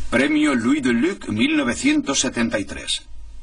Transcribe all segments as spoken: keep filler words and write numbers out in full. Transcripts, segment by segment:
Premio Louis Deluc mil novecientos setenta y tres.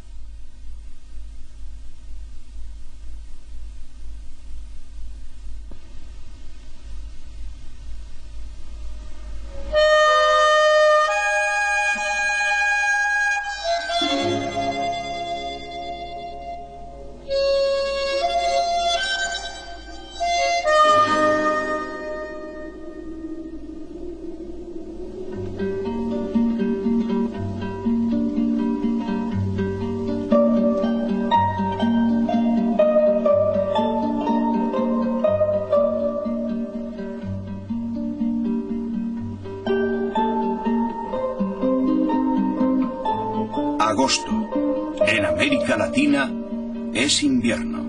Agosto. En América Latina es invierno.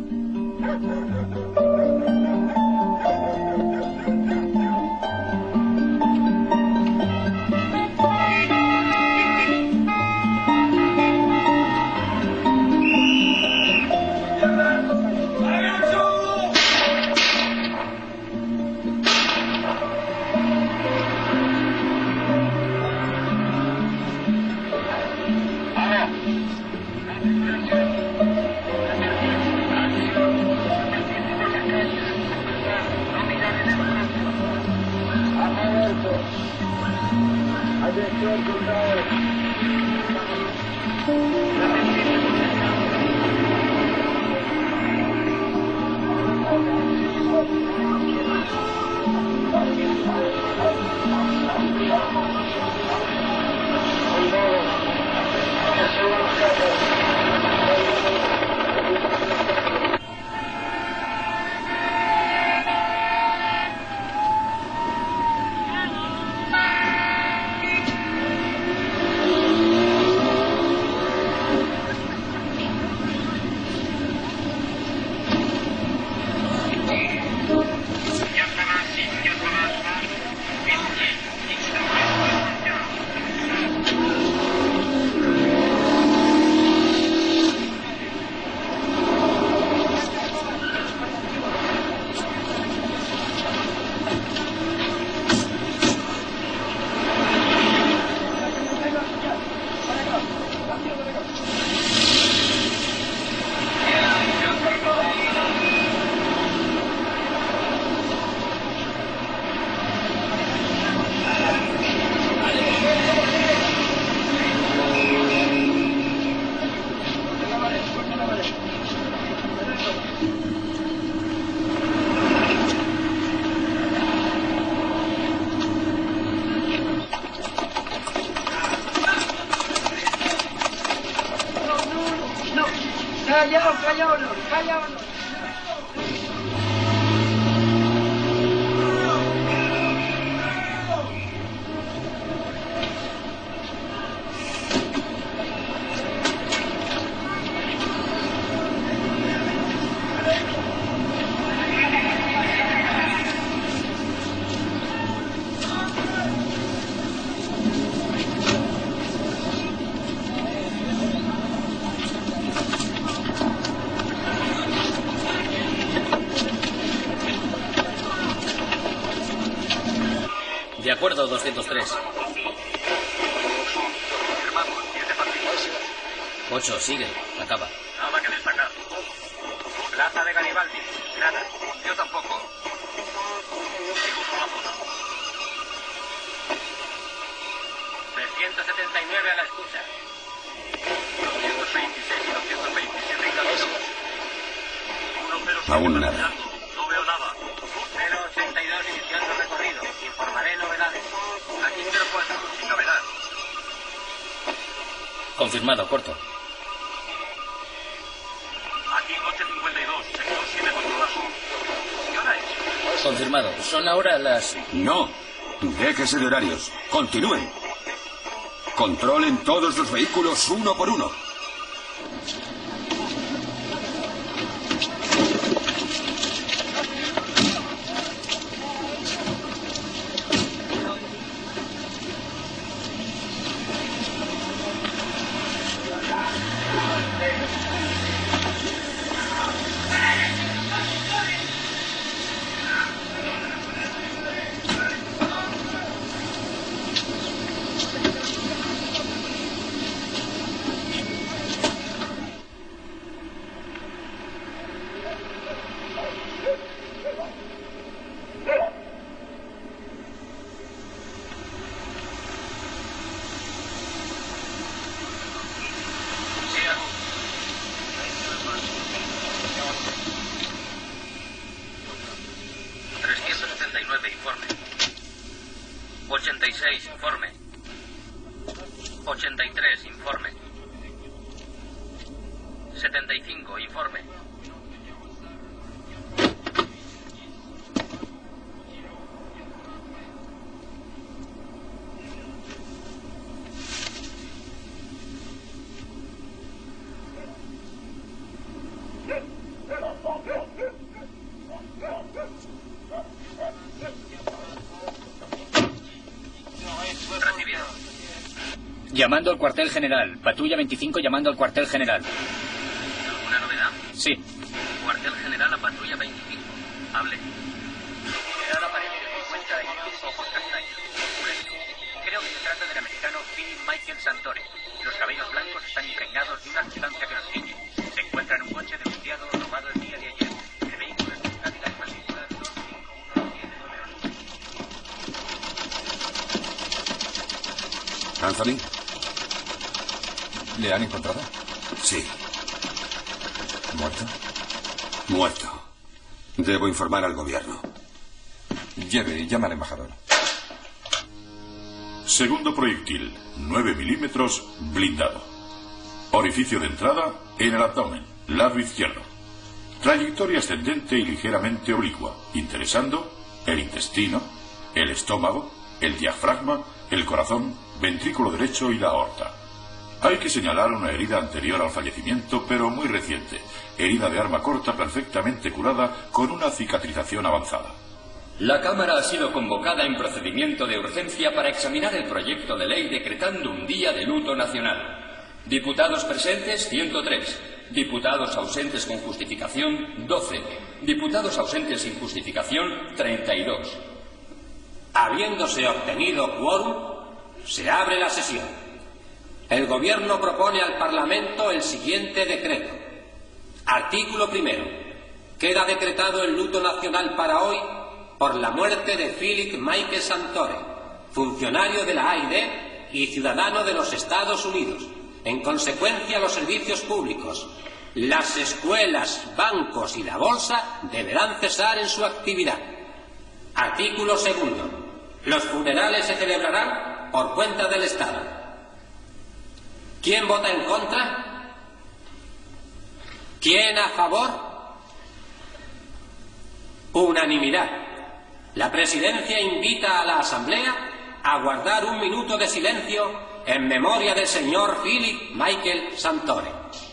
Callaos, callaos, callaos. De acuerdo, doscientos tres. Ocho, sigue. Acaba. Nada que destacar. Plaza de Garibaldi. Nada. Yo tampoco. Sigo por la zona. trescientos setenta y nueve a la escucha. doscientos veintiséis y doscientos veintisiete en camino. Aún nada. No veo nada. cero ochenta y dos iniciando recorrido. Informaré novedades. Aquí cero cuatro. Sin novedad. Confirmado, corto. Aquí coche cincuenta y dos. Sector siete controlado. ¿Qué hora es? Confirmado. Son ahora las... No. Déjese de horarios. Continúen. Controlen todos los vehículos uno por uno. Informe. ochenta y tres, informe. setenta y cinco, informe. Llamando al cuartel general. Patrulla veinticinco llamando al cuartel general. ¿Alguna novedad? Sí. Cuartel general a patrulla veinticinco. Hable. General aparente se encuentra en ojos castaños. Creo que se trata del americano Philip Michael Santore. Los cabellos blancos están impregnados de una sustancia que los ciñe. Se encuentra en un coche denunciado robado el día de ayer. El vehículo es un Cadillac matrícula dos cinco uno siete nueve. Anthony. ¿Le han encontrado? Sí. ¿Muerto? Muerto. Debo informar al gobierno. Lleve y llama al embajador. Segundo proyectil, nueve milímetros, blindado. Orificio de entrada en el abdomen, lado izquierdo. Trayectoria ascendente y ligeramente oblicua, interesando el intestino, el estómago, el diafragma, el corazón, ventrículo derecho y la aorta. Hay que señalar una herida anterior al fallecimiento, pero muy reciente. Herida de arma corta perfectamente curada con una cicatrización avanzada. La Cámara ha sido convocada en procedimiento de urgencia para examinar el proyecto de ley decretando un día de luto nacional. Diputados presentes, ciento tres. Diputados ausentes con justificación, doce. Diputados ausentes sin justificación, treinta y dos. Habiéndose obtenido quórum, se abre la sesión. El Gobierno propone al Parlamento el siguiente decreto. Artículo primero. Queda decretado el luto nacional para hoy por la muerte de Philip Michael Santore, funcionario de la A I D y ciudadano de los Estados Unidos. En consecuencia, los servicios públicos, las escuelas, bancos y la bolsa deberán cesar en su actividad. Artículo segundo. Los funerales se celebrarán por cuenta del Estado. ¿Quién vota en contra? ¿Quién a favor? Unanimidad. La Presidencia invita a la Asamblea a guardar un minuto de silencio en memoria del señor Philip Michael Santore.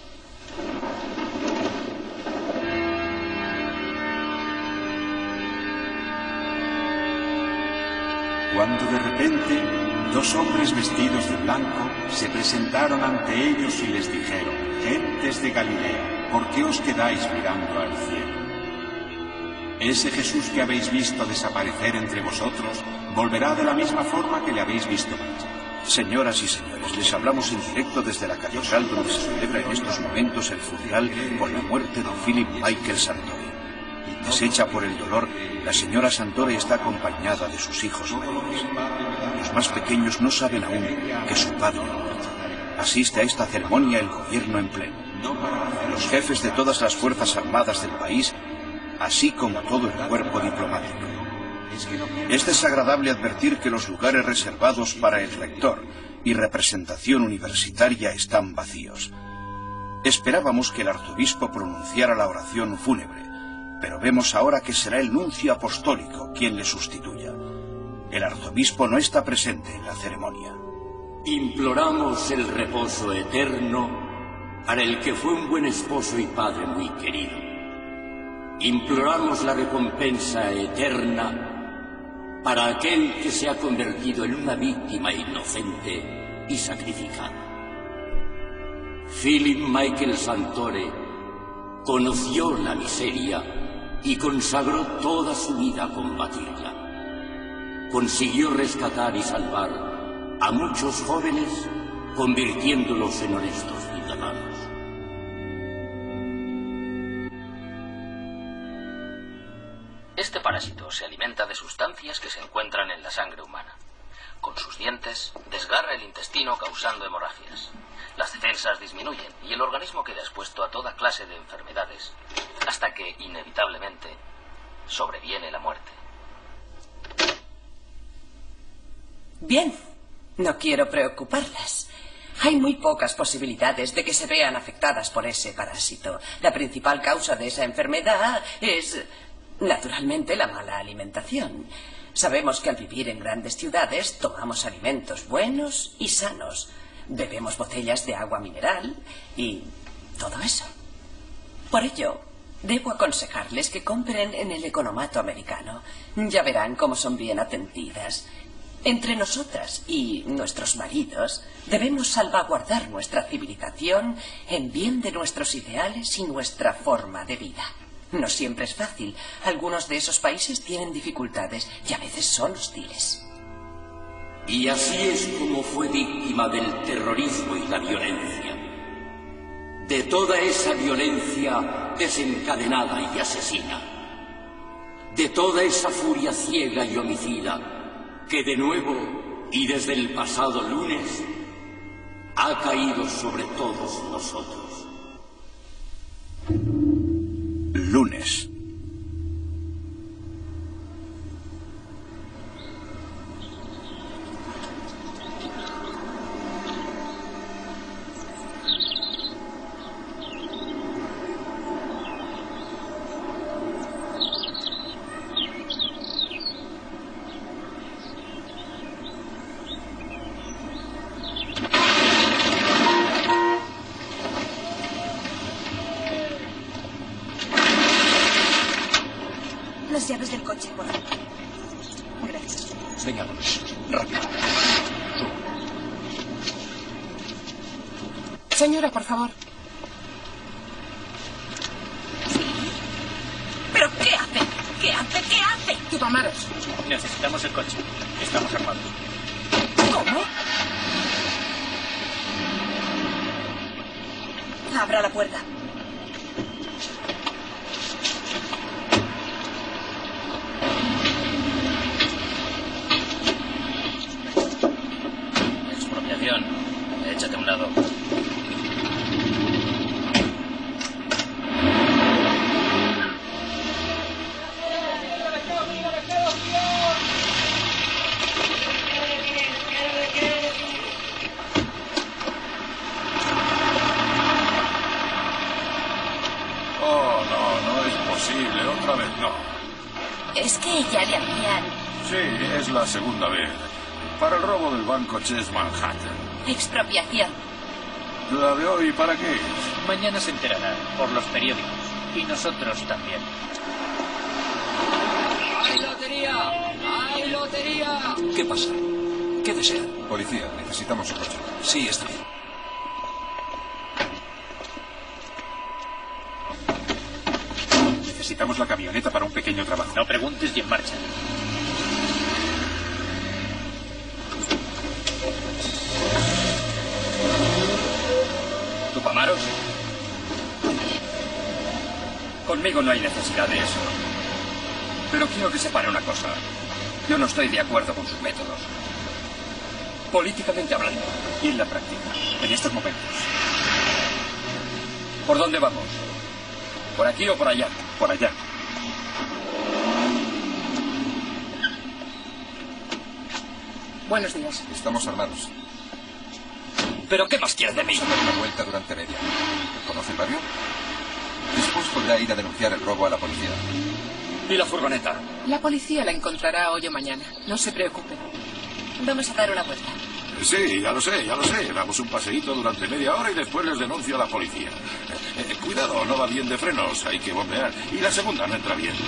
Cuando de repente dos hombres vestidos de blanco se presentaron ante ellos y les dijeron: gentes de Galilea, ¿por qué os quedáis mirando al cielo? Ese Jesús que habéis visto desaparecer entre vosotros volverá de la misma forma que le habéis visto marchar. Señoras y señores, les hablamos en directo desde la catedral donde se celebra en estos momentos el funeral por la muerte de Philip Michael Santore. Deshecha por el dolor, la señora Santore está acompañada de sus hijos mayores. Los más pequeños no saben aún que su padre ha muerto. Asiste a esta ceremonia el gobierno en pleno. Los jefes de todas las fuerzas armadas del país, así como todo el cuerpo diplomático. Es desagradable advertir que los lugares reservados para el rector y representación universitaria están vacíos. Esperábamos que el arzobispo pronunciara la oración fúnebre, pero vemos ahora que será el nuncio apostólico quien le sustituya. El arzobispo no está presente en la ceremonia. Imploramos el reposo eterno para el que fue un buen esposo y padre muy querido. Imploramos la recompensa eterna para aquel que se ha convertido en una víctima inocente y sacrificada. Philip Michael Santore conoció la miseria y consagró toda su vida a combatirla. Consiguió rescatar y salvar a muchos jóvenes, convirtiéndolos en honestos ciudadanos. Este parásito se alimenta de sustancias que se encuentran en la sangre humana. Con sus dientes, desgarra el intestino causando hemorragias. Las defensas disminuyen y el organismo queda expuesto a toda clase de enfermedades, hasta que, inevitablemente, sobreviene la muerte. Bien. No quiero preocuparlas. Hay muy pocas posibilidades de que se vean afectadas por ese parásito. La principal causa de esa enfermedad es, naturalmente, la mala alimentación. Sabemos que al vivir en grandes ciudades tomamos alimentos buenos y sanos. Bebemos botellas de agua mineral y todo eso. Por ello, debo aconsejarles que compren en el economato americano. Ya verán cómo son bien atendidas. Entre nosotras y nuestros maridos debemos salvaguardar nuestra civilización en bien de nuestros ideales y nuestra forma de vida. No siempre es fácil. Algunos de esos países tienen dificultades y a veces son hostiles. Y así es como fue víctima del terrorismo y la violencia. De toda esa violencia desencadenada y asesina. De toda esa furia ciega y homicida que de nuevo y desde el pasado lunes ha caído sobre todos nosotros. Lunes. Las llaves del coche, por favor. Gracias. Venga, vamos. Rápido. Señora, por favor. ¿Pero qué hace? ¿Qué hace? ¿Qué hace? Tupamaros. Necesitamos el coche. Estamos armados. ¿Cómo? Abra la puerta. Expropiación. Échate a un lado. Oh, no, no es posible. Otra vez no. Es que ya le habían... Sí, es la segunda vez. Para el robo del banco Chase Manhattan. Expropiación. ¿La de hoy para qué es? Mañana se enterará por los periódicos. Y nosotros también. ¡Hay lotería! ¡Hay lotería! ¿Qué pasa? ¿Qué desean? Policía, necesitamos su coche. Sí, está bien. Necesitamos la camioneta para un pequeño trabajo. No preguntes y en marcha. ¿Tupamaros? Conmigo no hay necesidad de eso. Pero quiero que separe una cosa. Yo no estoy de acuerdo con sus métodos. Políticamente hablando. Y en la práctica, en estos momentos. ¿Por dónde vamos? ¿Por aquí o por allá? Por allá. Buenos días. Estamos armados. ¿Pero qué más quieres de mí? Vamos a dar una vuelta durante media. ¿Conoce el barrio? Después podrá ir a denunciar el robo a la policía. ¿Y la furgoneta? La policía la encontrará hoy o mañana. No se preocupen. Vamos a dar una vuelta. Sí, ya lo sé, ya lo sé. Damos un paseíto durante media hora y después les denuncio a la policía. Eh, eh, cuidado, no va bien de frenos, hay que bombear. Y la segunda no entra bien.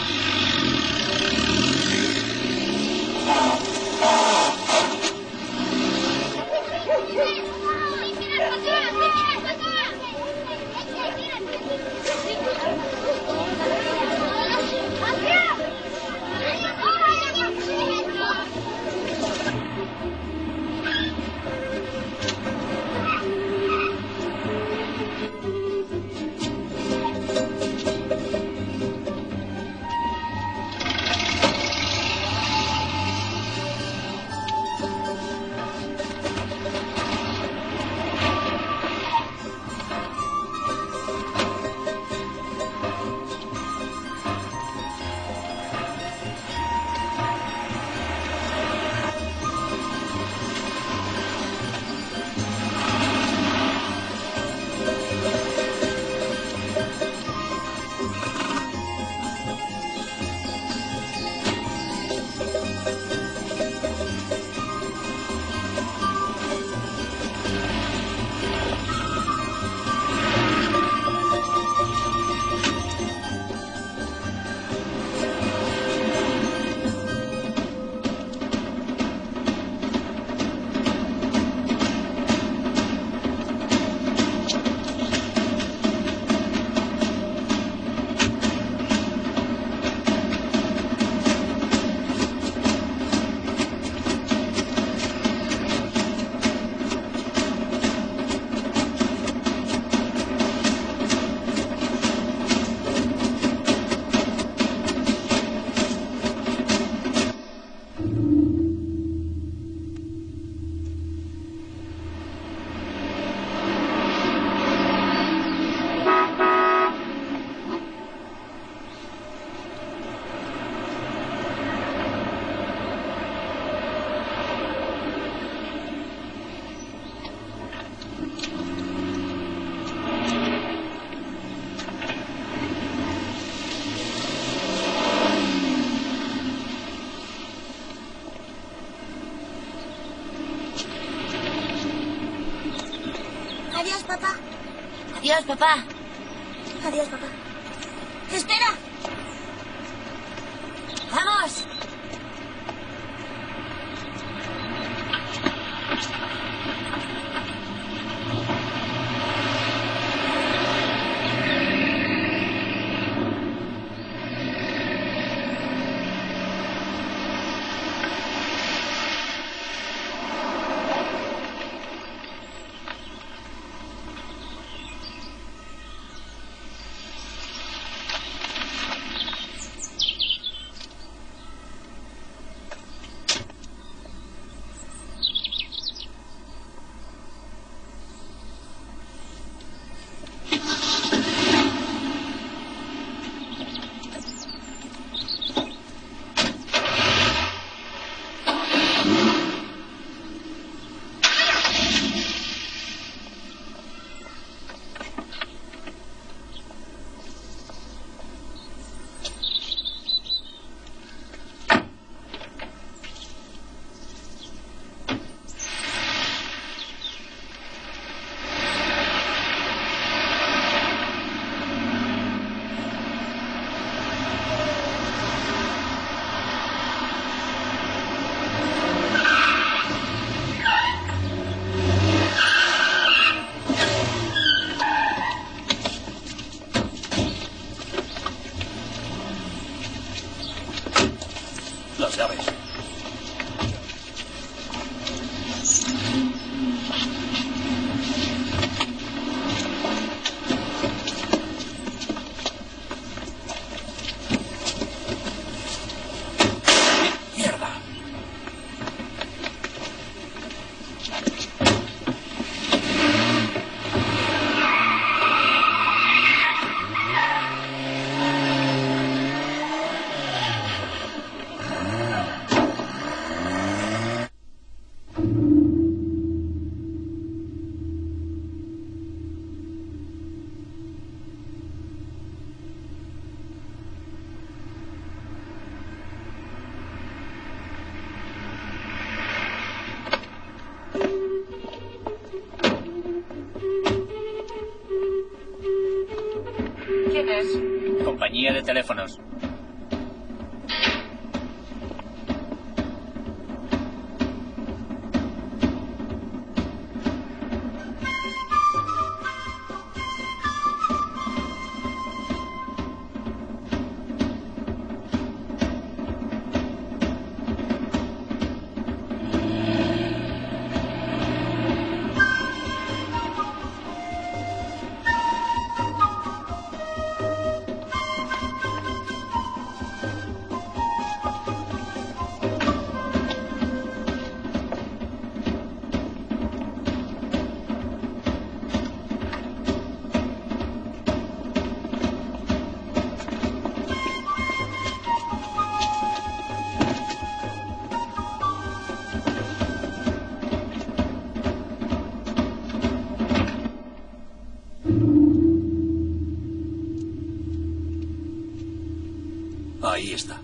Adiós, papá. Adiós, papá. Adiós, papá. ¡Espera! ¡Vamos! Las llaves. ¡Mierda! ¿Quién es? Compañía de teléfonos. Ahí está.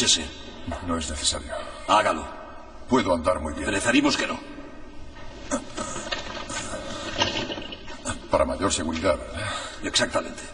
Dúchese. No es necesario. Hágalo. Puedo andar muy bien. Preferimos que no. Para mayor seguridad. Exactamente.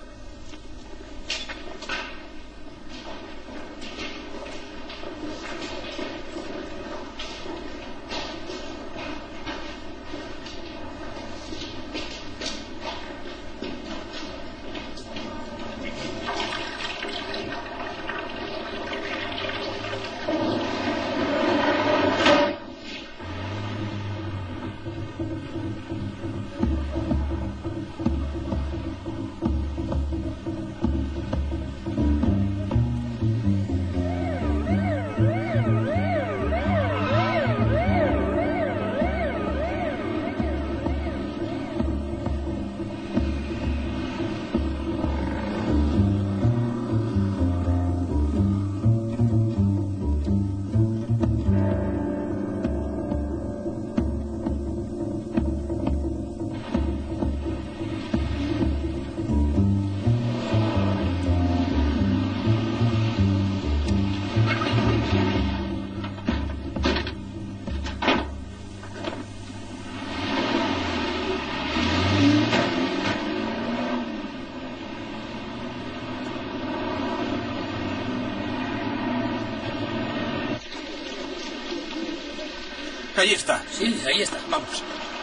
Ahí está. Sí, ahí está. Vamos.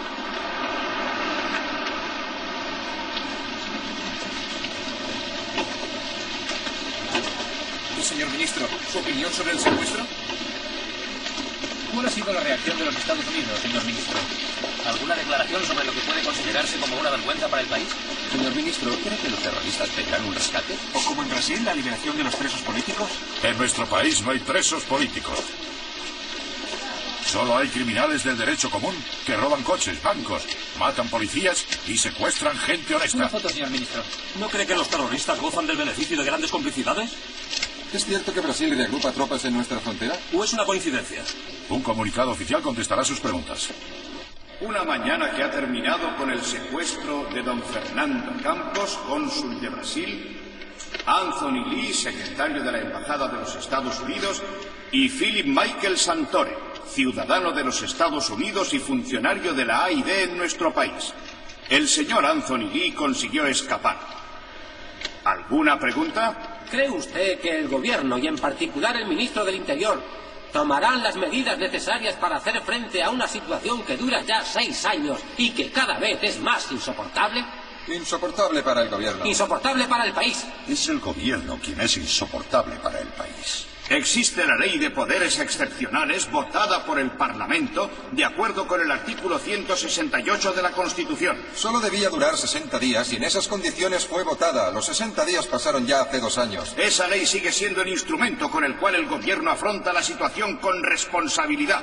Y, señor ministro, ¿su opinión sobre el secuestro? ¿Cuál ha sido la reacción de los Estados Unidos, señor ministro? ¿Alguna declaración sobre lo que puede considerarse como una vergüenza para el país? Señor ministro, ¿cree que los terroristas pedirán un rescate? ¿O como en Brasil, la liberación de los presos políticos? En nuestro país no hay presos políticos. Solo hay criminales del derecho común que roban coches, bancos, matan policías y secuestran gente honesta. Una foto, señor ministro. ¿No cree que los terroristas gozan del beneficio de grandes complicidades? ¿Es cierto que Brasil reagrupa tropas en nuestra frontera? ¿O es una coincidencia? Un comunicado oficial contestará sus preguntas. Una mañana que ha terminado con el secuestro de don Fernando Campos, cónsul de Brasil, Anthony Lee, secretario de la Embajada de los Estados Unidos, y Philip Michael Santore, ciudadano de los Estados Unidos y funcionario de la A I D en nuestro país. El señor Anthony Lee consiguió escapar. ¿Alguna pregunta? ¿Cree usted que el gobierno, y en particular el ministro del Interior, tomarán las medidas necesarias para hacer frente a una situación que dura ya seis años y que cada vez es más insoportable? Insoportable para el gobierno. Insoportable para el país. Es el gobierno quien es insoportable para el país. Existe la Ley de Poderes Excepcionales votada por el Parlamento de acuerdo con el artículo ciento sesenta y ocho de la Constitución. Solo debía durar sesenta días y en esas condiciones fue votada. Los sesenta días pasaron ya hace dos años. Esa ley sigue siendo el instrumento con el cual el gobierno afronta la situación con responsabilidad.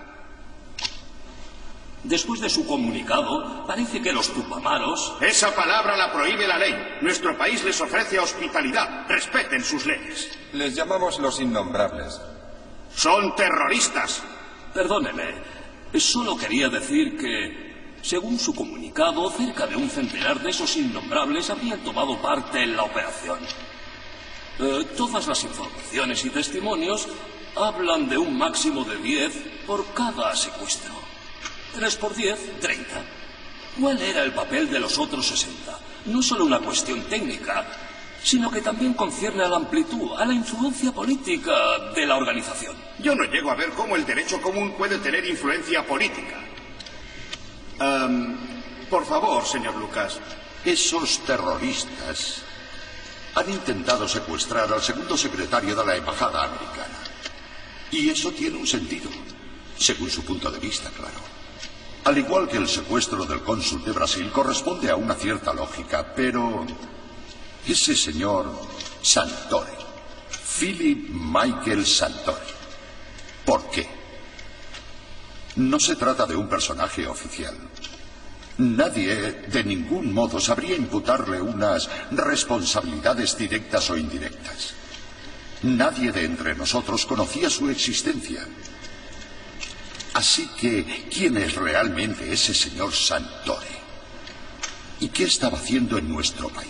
Después de su comunicado, parece que los tupamaros... Esa palabra la prohíbe la ley. Nuestro país les ofrece hospitalidad. Respeten sus leyes. Les llamamos los innombrables. Son terroristas. Perdóneme, solo quería decir que, según su comunicado, cerca de un centenar de esos innombrables habrían tomado parte en la operación. Eh, todas las informaciones y testimonios hablan de un máximo de diez por cada secuestro. Tres por diez, treinta. ¿Cuál era el papel de los otros sesenta? No es solo una cuestión técnica, sino que también concierne a la amplitud, a la influencia política de la organización. Yo no llego a ver cómo el derecho común puede tener influencia política. Um, por favor, señor Lucas. Esos terroristas han intentado secuestrar al segundo secretario de la Embajada americana. Y eso tiene un sentido, según su punto de vista, claro. Al igual que el secuestro del cónsul de Brasil corresponde a una cierta lógica, pero ese señor Santore, Philip Michael Santore, ¿por qué? No se trata de un personaje oficial. Nadie, de ningún modo, sabría imputarle unas responsabilidades directas o indirectas. Nadie de entre nosotros conocía su existencia. Así que, ¿quién es realmente ese señor Santore? ¿Y qué estaba haciendo en nuestro país?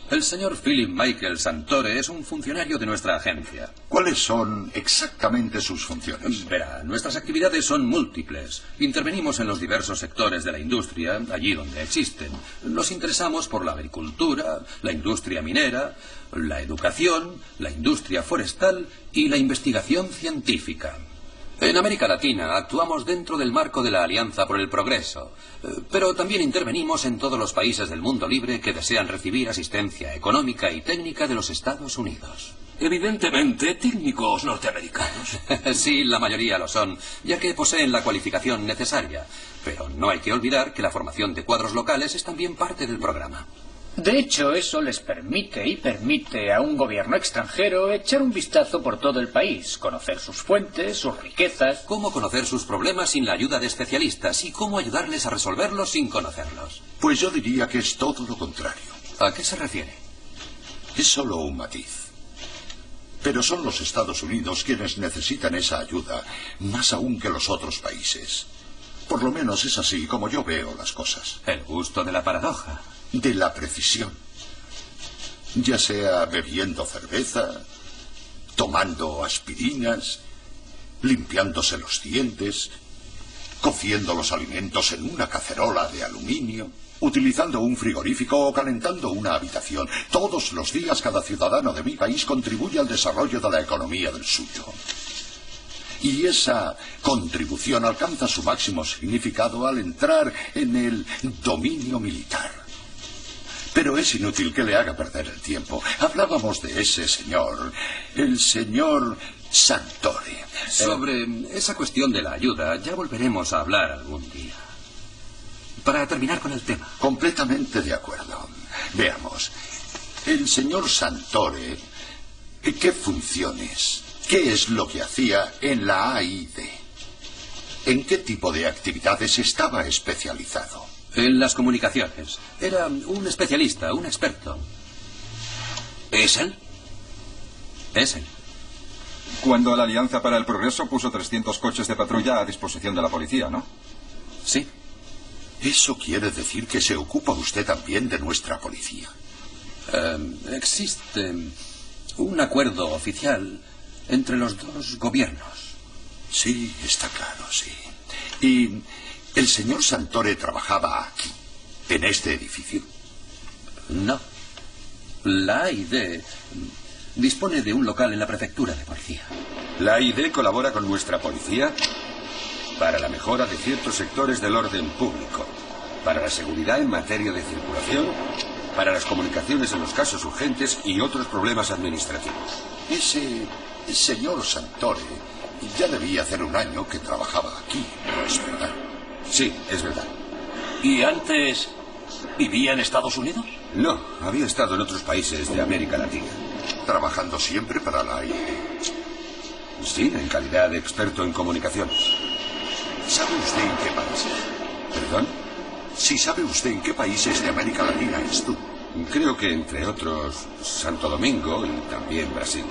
El señor Philip Michael Santore es un funcionario de nuestra agencia. ¿Cuáles son exactamente sus funciones? Verá, nuestras actividades son múltiples. Intervenimos en los diversos sectores de la industria, allí donde existen. Nos interesamos por la agricultura, la industria minera, la educación, la industria forestal y la investigación científica. En América Latina actuamos dentro del marco de la Alianza por el Progreso, pero también intervenimos en todos los países del mundo libre que desean recibir asistencia económica y técnica de los Estados Unidos. Evidentemente, técnicos norteamericanos. Sí, la mayoría lo son, ya que poseen la cualificación necesaria. Pero no hay que olvidar que la formación de cuadros locales es también parte del programa. De hecho, eso les permite y permite a un gobierno extranjero echar un vistazo por todo el país, conocer sus fuentes, sus riquezas. Cómo conocer sus problemas sin la ayuda de especialistas y cómo ayudarles a resolverlos sin conocerlos. Pues yo diría que es todo lo contrario. ¿A qué se refiere? Es solo un matiz. Pero son los Estados Unidos quienes necesitan esa ayuda, más aún que los otros países. Por lo menos es así como yo veo las cosas. El gusto de la paradoja. De la precisión. Ya sea bebiendo cerveza, tomando aspirinas, limpiándose los dientes, cociendo los alimentos en una cacerola de aluminio, utilizando un frigorífico o calentando una habitación. Todos los días cada ciudadano de mi país contribuye al desarrollo de la economía del suyo. Y esa contribución alcanza su máximo significado al entrar en el dominio militar. Pero es inútil que le haga perder el tiempo. Hablábamos de ese señor, el señor Santore. Sobre esa cuestión de la ayuda, ya volveremos a hablar algún día. Para terminar con el tema. Completamente de acuerdo. Veamos. El señor Santore, ¿qué funciones? ¿Qué es lo que hacía en la A I D? ¿En qué tipo de actividades estaba especializado? En las comunicaciones. Era un especialista, un experto. ¿Es él? Es él. Cuando la Alianza para el Progreso puso trescientos coches de patrulla a disposición de la policía, ¿no? Sí. Eso quiere decir que se ocupa usted también de nuestra policía. Eh, existe un acuerdo oficial entre los dos gobiernos. Sí, está claro, sí. Y el señor Santore trabajaba aquí, en este edificio. No. La A I D dispone de un local en la prefectura de policía. ¿La A I D colabora con nuestra policía? Para la mejora de ciertos sectores del orden público, para la seguridad en materia de circulación, para las comunicaciones en los casos urgentes y otros problemas administrativos. Ese señor Santore ya debía hacer un año que trabajaba aquí, ¿no es verdad? Sí, es verdad. ¿Y antes vivía en Estados Unidos? No, había estado en otros países de América Latina. ¿Trabajando siempre para la A I D? Sí, en calidad de experto en comunicaciones. ¿Sabe usted en qué países? ¿Perdón? Si sabe usted en qué países de América Latina estuvo. Creo que entre otros Santo Domingo y también Brasil.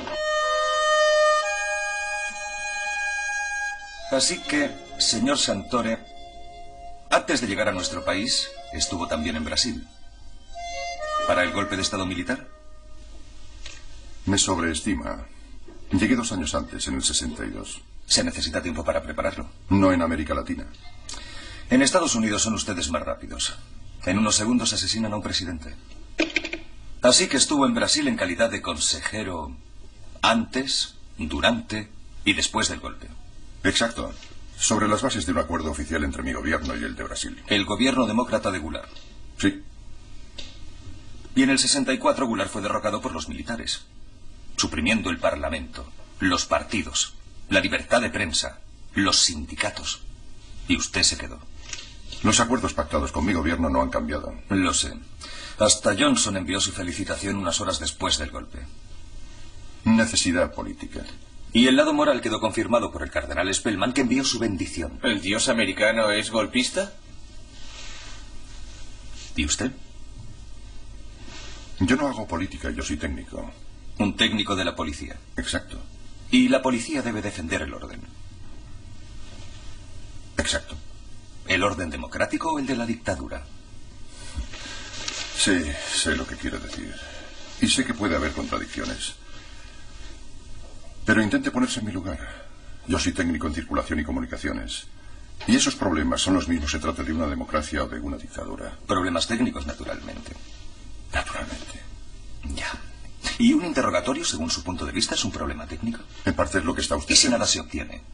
Así que, señor Santore, antes de llegar a nuestro país, estuvo también en Brasil. ¿Para el golpe de Estado militar? Me sobreestima. Llegué dos años antes, en el sesenta y dos. ¿Se necesita tiempo para prepararlo? No en América Latina. En Estados Unidos son ustedes más rápidos. En unos segundos asesinan a un presidente. Así que estuvo en Brasil en calidad de consejero antes, durante y después del golpe. Exacto. Sobre las bases de un acuerdo oficial entre mi gobierno y el de Brasil. El gobierno demócrata de Goulart. Sí. Y en el sesenta y cuatro Goulart fue derrocado por los militares, suprimiendo el parlamento, los partidos, la libertad de prensa, los sindicatos. Y usted se quedó. Los acuerdos pactados con mi gobierno no han cambiado. Lo sé. Hasta Johnson envió su felicitación unas horas después del golpe. Necesidad política. Y el lado moral quedó confirmado por el cardenal Spellman, que envió su bendición. ¿El dios americano es golpista? ¿Y usted? Yo no hago política, yo soy técnico. Un técnico de la policía. Exacto. Y la policía debe defender el orden. Exacto. ¿El orden democrático o el de la dictadura? Sí, sé lo que quiero decir. Y sé que puede haber contradicciones. Pero intente ponerse en mi lugar. Yo soy técnico en circulación y comunicaciones. Y esos problemas son los mismos, se trate de una democracia o de una dictadura. Problemas técnicos, naturalmente. Naturalmente. Ya. ¿Y un interrogatorio, según su punto de vista, es un problema técnico? En parte es lo que está usted... ¿Y si nada se obtiene?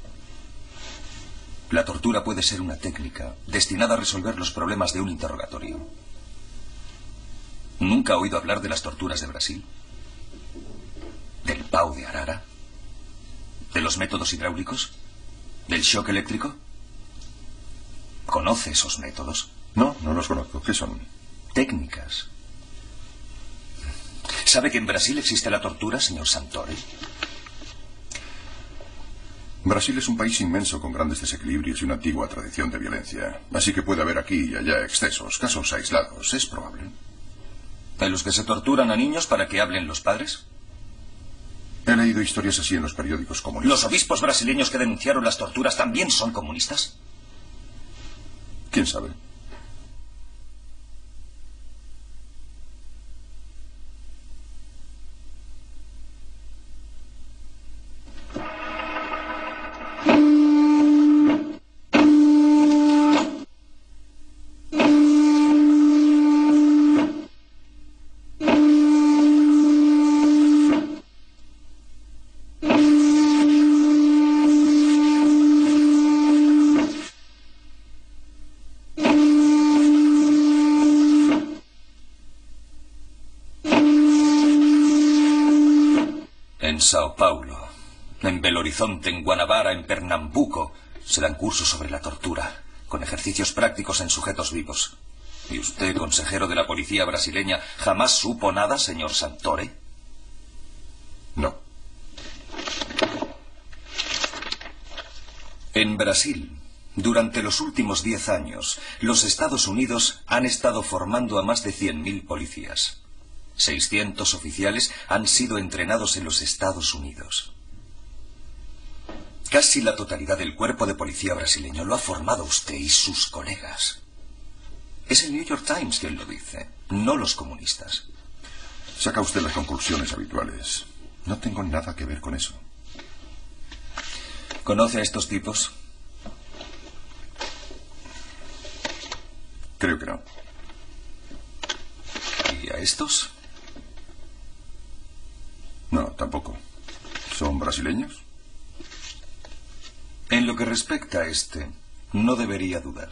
La tortura puede ser una técnica destinada a resolver los problemas de un interrogatorio. ¿Nunca ha oído hablar de las torturas de Brasil? ¿Del pau de Arara? ¿De los métodos hidráulicos? ¿Del shock eléctrico? ¿Conoce esos métodos? No, no los conozco. ¿Qué son? Técnicas. ¿Sabe que en Brasil existe la tortura, señor Santore? Brasil es un país inmenso con grandes desequilibrios y una antigua tradición de violencia. Así que puede haber aquí y allá excesos, casos aislados. Es probable. ¿En los que se torturan a niños para que hablen los padres? He leído historias así en los periódicos comunistas. ¿Los obispos brasileños que denunciaron las torturas también son comunistas? ¿Quién sabe? En Sao Paulo, en Belo Horizonte, en Guanabara, en Pernambuco, se dan cursos sobre la tortura, con ejercicios prácticos en sujetos vivos. ¿Y usted, consejero de la policía brasileña, jamás supo nada, señor Santore? No. En Brasil, durante los últimos diez años, los Estados Unidos han estado formando a más de cien mil policías. seiscientos oficiales han sido entrenados en los Estados Unidos. Casi la totalidad del cuerpo de policía brasileño lo ha formado usted y sus colegas. Es el New York Times quien lo dice, no los comunistas. Saca usted las conclusiones habituales. No tengo nada que ver con eso. ¿Conoce a estos tipos? Creo que no. ¿Y a estos? No, tampoco. ¿Son brasileños? En lo que respecta a este, no debería dudar.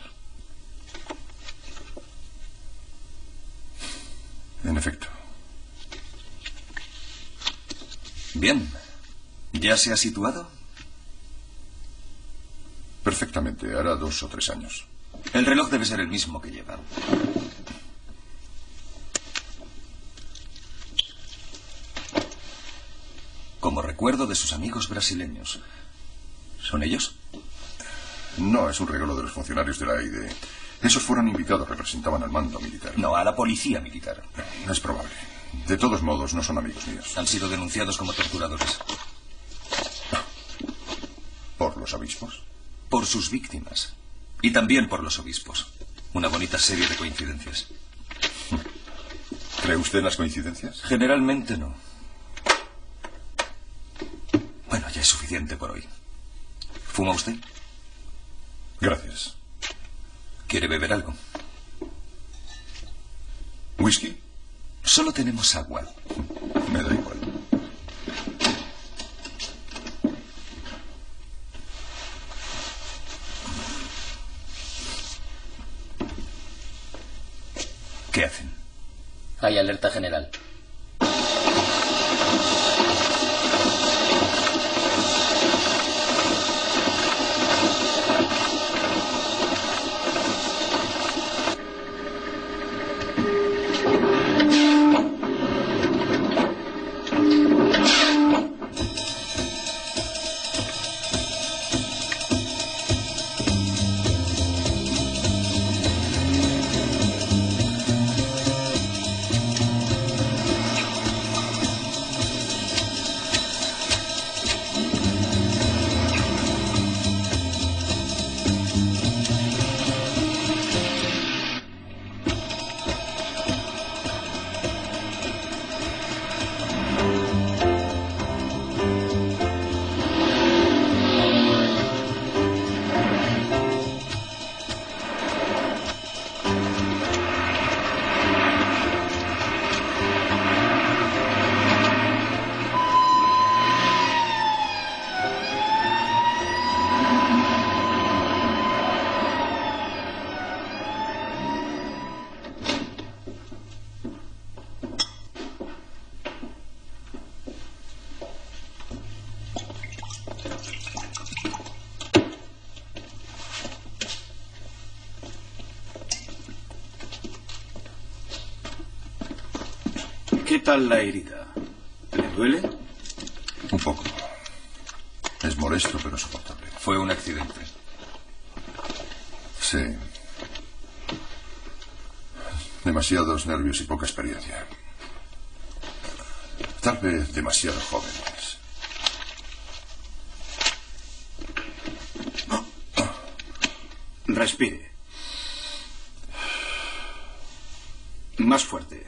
En efecto. Bien. ¿Ya se ha situado? Perfectamente. Hará dos o tres años. El reloj debe ser el mismo que lleva. Como recuerdo de sus amigos brasileños. ¿Son ellos? No, es un regalo de los funcionarios de la A I D. Esos fueron invitados, representaban al mando militar. No, a la policía militar. Es probable. De todos modos, no son amigos míos. Han sido denunciados como torturadores. ¿Por los obispos? Por sus víctimas. Y también por los obispos. Una bonita serie de coincidencias. ¿Cree usted en las coincidencias? Generalmente no. Bueno, ya es suficiente por hoy. ¿Fuma usted? Gracias. ¿Quiere beber algo? ¿Whisky? Solo tenemos agua. Me da igual. ¿Qué hacen? Hay alerta general. ¿Qué tal la herida? ¿Le duele? Un poco. Es molesto, pero soportable. Fue un accidente. Sí. Demasiados nervios y poca experiencia. Tal vez demasiado jóvenes. Respire. Más fuerte.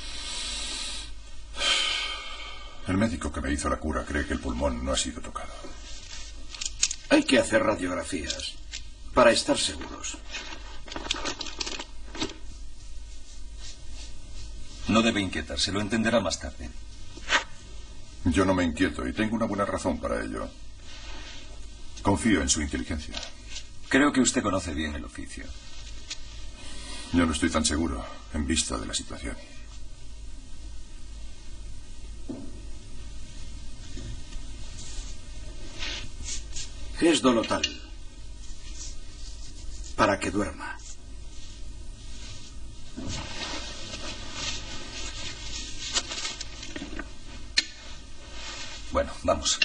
El médico que me hizo la cura cree que el pulmón no ha sido tocado. Hay que hacer radiografías para estar seguros. No debe inquietarse, lo entenderá más tarde. Yo no me inquieto y tengo una buena razón para ello. Confío en su inteligencia. Creo que usted conoce bien el oficio. Yo no estoy tan seguro en vista de la situación. Es Dolotal. Para que duerma. Bueno, vamos.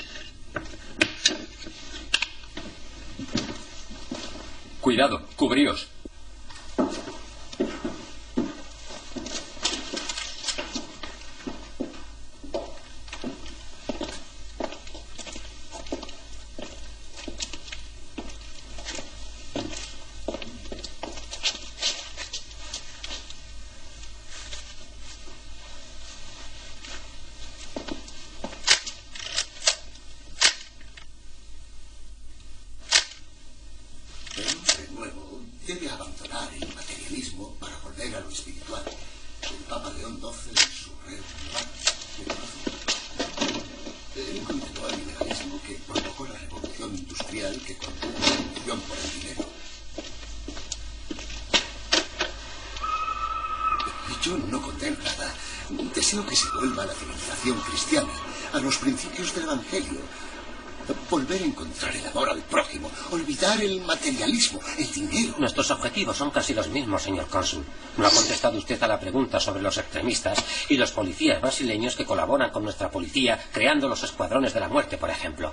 Cuidado, cubríos. Debe abandonar el materialismo para volver a lo espiritual. El Papa León doce, su rey romano, él condenó el liberalismo que provocó la revolución industrial que condujo a la revolución por el dinero. Yo no condeno nada. Deseo que se vuelva a la civilización cristiana, a los principios del Evangelio. Volver a encontrar el amor al prójimo, olvidar el materialismo, el dinero. Nuestros objetivos son casi los mismos, señor cónsul. No ha contestado usted a la pregunta sobre los extremistas y los policías brasileños que colaboran con nuestra policía, creando los escuadrones de la muerte, por ejemplo.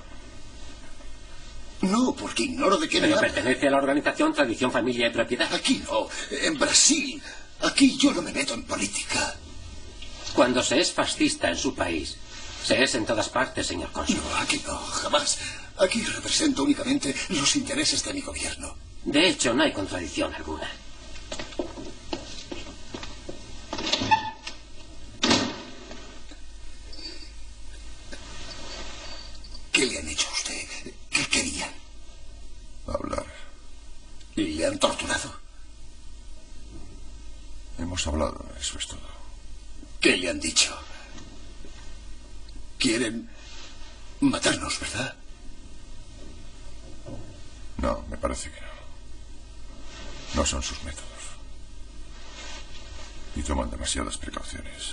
No, porque ignoro de qué me ¿Pero habla. pertenece a la organización Tradición, Familia y Propiedad? Aquí no, en Brasil. Aquí yo no me meto en política. Cuando se es fascista en su país, se es en todas partes, señor cónsul. No, aquí no, jamás. Aquí represento únicamente los intereses de mi gobierno. De hecho, no hay contradicción alguna. ¿Qué le han hecho a usted? ¿Qué querían? Hablar. ¿Y le han torturado? Hemos hablado, eso es todo. ¿Qué le han dicho? Quieren matarnos, ¿verdad? No, me parece que no. No son sus métodos. Y toman demasiadas precauciones.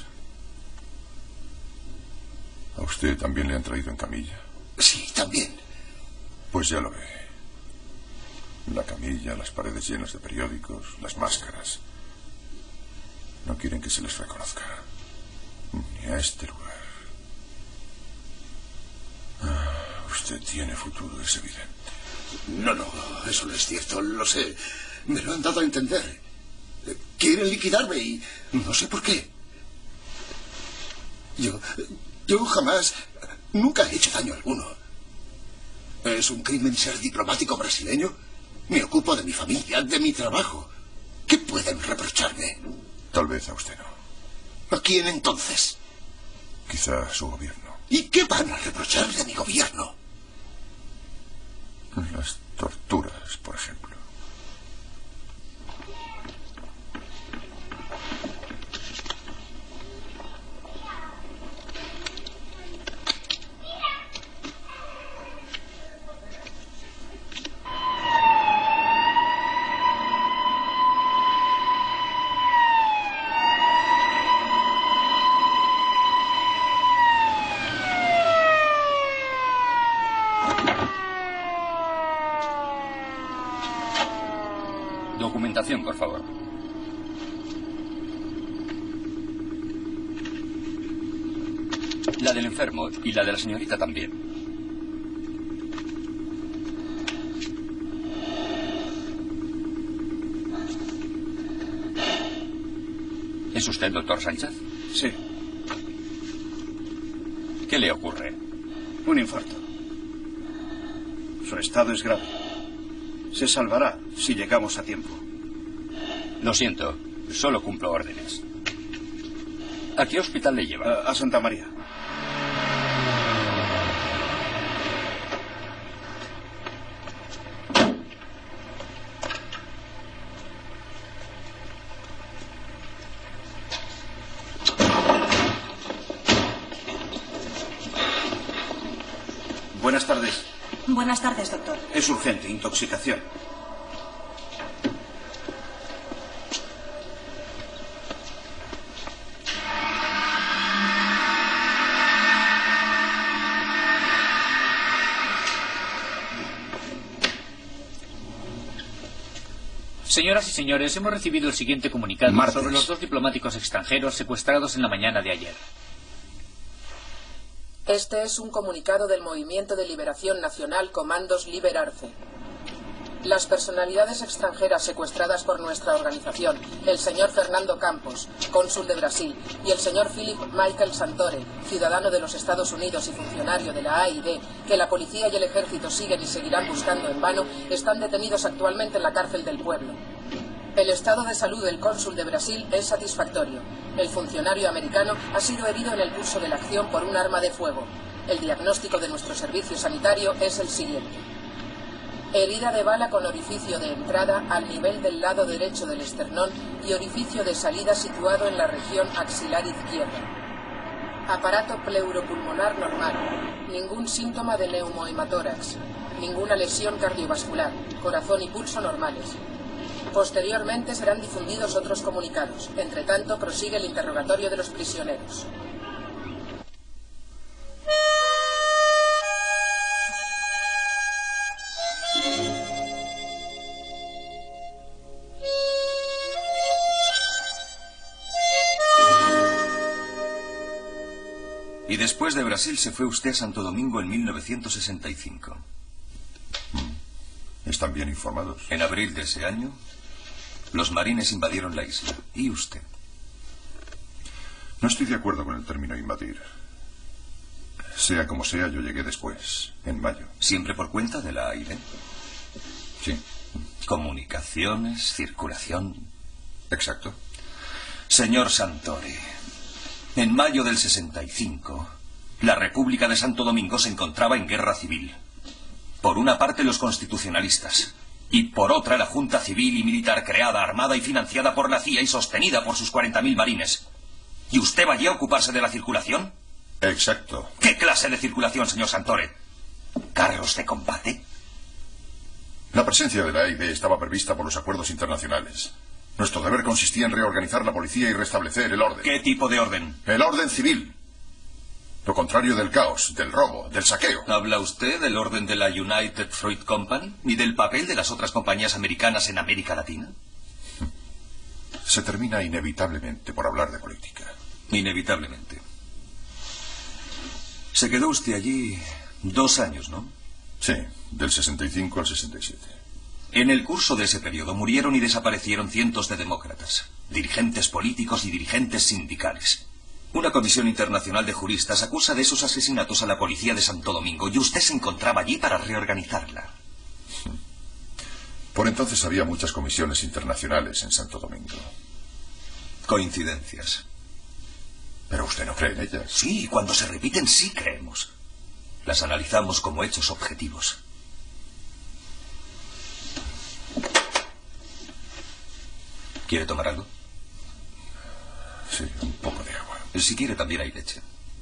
¿A usted también le han traído en camilla? Sí, también. Pues ya lo ve. La camilla, las paredes llenas de periódicos, las máscaras. No quieren que se les reconozca. Ni a este lugar. Ah, usted tiene futuro, es evidente. No, no, eso no es cierto, lo sé. Me lo han dado a entender. Quieren liquidarme y no sé por qué. Yo, yo jamás, nunca he hecho daño alguno. ¿Es un crimen ser diplomático brasileño? Me ocupo de mi familia, de mi trabajo. ¿Qué pueden reprocharme? Tal vez a usted no. ¿A quién entonces? Quizá a su gobierno. ¿Y qué van a reprocharle a mi gobierno? Las torturas, por ejemplo. Documentación, por favor. La del enfermo y la de la señorita también. ¿Es usted el doctor Sánchez? Sí. ¿Qué le ocurre? Un infarto. Su estado es grave. Se salvará si llegamos a tiempo. Lo siento, solo cumplo órdenes. ¿A qué hospital le lleva? A, a Santa María. Buenas tardes. Buenas tardes, doctor. Es urgente, intoxicación. Señoras y señores, hemos recibido el siguiente comunicado Martes. sobre los dos diplomáticos extranjeros secuestrados en la mañana de ayer. Este es un comunicado del Movimiento de Liberación Nacional Comandos Liberarce. Las personalidades extranjeras secuestradas por nuestra organización, el señor Fernando Campos, cónsul de Brasil, y el señor Philip Michael Santore, ciudadano de los Estados Unidos y funcionario de la A I D, que la policía y el ejército siguen y seguirán buscando en vano, están detenidos actualmente en la cárcel del pueblo. El estado de salud del cónsul de Brasil es satisfactorio. El funcionario americano ha sido herido en el curso de la acción por un arma de fuego. El diagnóstico de nuestro servicio sanitario es el siguiente. Herida de bala con orificio de entrada al nivel del lado derecho del esternón y orificio de salida situado en la región axilar izquierda. Aparato pleuropulmonar normal. Ningún síntoma de neumohematórax. Ninguna lesión cardiovascular. Corazón y pulso normales. Posteriormente serán difundidos otros comunicados. Entre tanto, prosigue el interrogatorio de los prisioneros. Y después de Brasil se fue usted a Santo Domingo en mil novecientos sesenta y cinco. Están bien informados. En abril de ese año, los marines invadieron la isla. ¿Y usted? No estoy de acuerdo con el término invadir. Sea como sea, yo llegué después, en mayo. ¿Siempre por cuenta de la A I D? Sí. Comunicaciones, circulación. Exacto. Señor Santore, en mayo del sesenta y cinco, la República de Santo Domingo se encontraba en guerra civil. Por una parte los constitucionalistas, y por otra la Junta Civil y Militar creada, armada y financiada por la C I A y sostenida por sus cuarenta mil marines. ¿Y usted va allí a ocuparse de la circulación? Exacto. ¿Qué clase de circulación, señor Santore? ¿Carros de combate? La presencia de la A I D estaba prevista por los acuerdos internacionales. Nuestro deber consistía en reorganizar la policía y restablecer el orden. ¿Qué tipo de orden? El orden civil. Lo contrario del caos, del robo, del saqueo. ¿Habla usted del orden de la United Fruit Company y del papel de las otras compañías americanas en América Latina? Se termina inevitablemente por hablar de política. Inevitablemente. Se quedó usted allí dos años, ¿no? Sí, del sesenta y cinco al sesenta y siete. En el curso de ese periodo murieron y desaparecieron cientos de demócratas, dirigentes políticos y dirigentes sindicales. Una comisión internacional de juristas acusa de esos asesinatos a la policía de Santo Domingo y usted se encontraba allí para reorganizarla. Por entonces había muchas comisiones internacionales en Santo Domingo. Coincidencias. Pero usted no cree en ellas. Sí, cuando se repiten sí creemos. Las analizamos como hechos objetivos. ¿Quiere tomar algo? Sí, un poco de agua. Si quiere, también hay leche.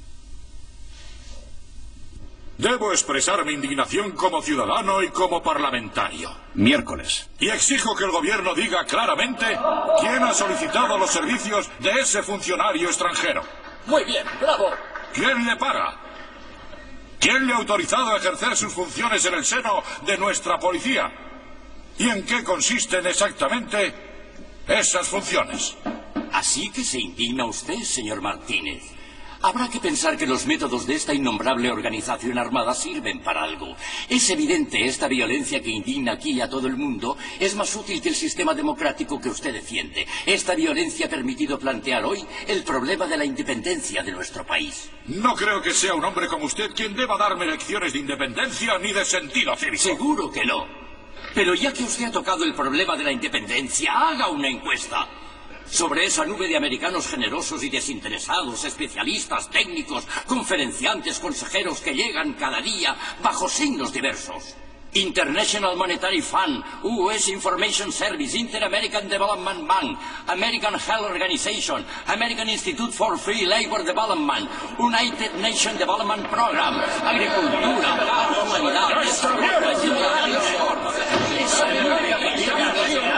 Debo expresar mi indignación como ciudadano y como parlamentario. Miércoles. Y exijo que el gobierno diga claramente quién ha solicitado los servicios de ese funcionario extranjero. Muy bien, bravo. ¿Quién le paga? ¿Quién le ha autorizado a ejercer sus funciones en el seno de nuestra policía? ¿Y en qué consisten exactamente esas funciones? Así que se indigna usted, señor Martínez. Habrá que pensar que los métodos de esta innombrable organización armada sirven para algo. Es evidente, esta violencia que indigna aquí a todo el mundo es más útil que el sistema democrático que usted defiende. Esta violencia ha permitido plantear hoy el problema de la independencia de nuestro país. No creo que sea un hombre como usted quien deba darme lecciones de independencia ni de sentido cívico. Seguro que no. Pero ya que usted ha tocado el problema de la independencia, haga una encuesta sobre esa nube de americanos generosos y desinteresados, especialistas, técnicos, conferenciantes, consejeros que llegan cada día bajo signos diversos. International Monetary Fund, U S Information Service, Inter-American Development Bank, American Health Organization, American Institute for Free Labor Development, United Nations Development Program, agricultura, humanidades, ayuda, esa nube que llena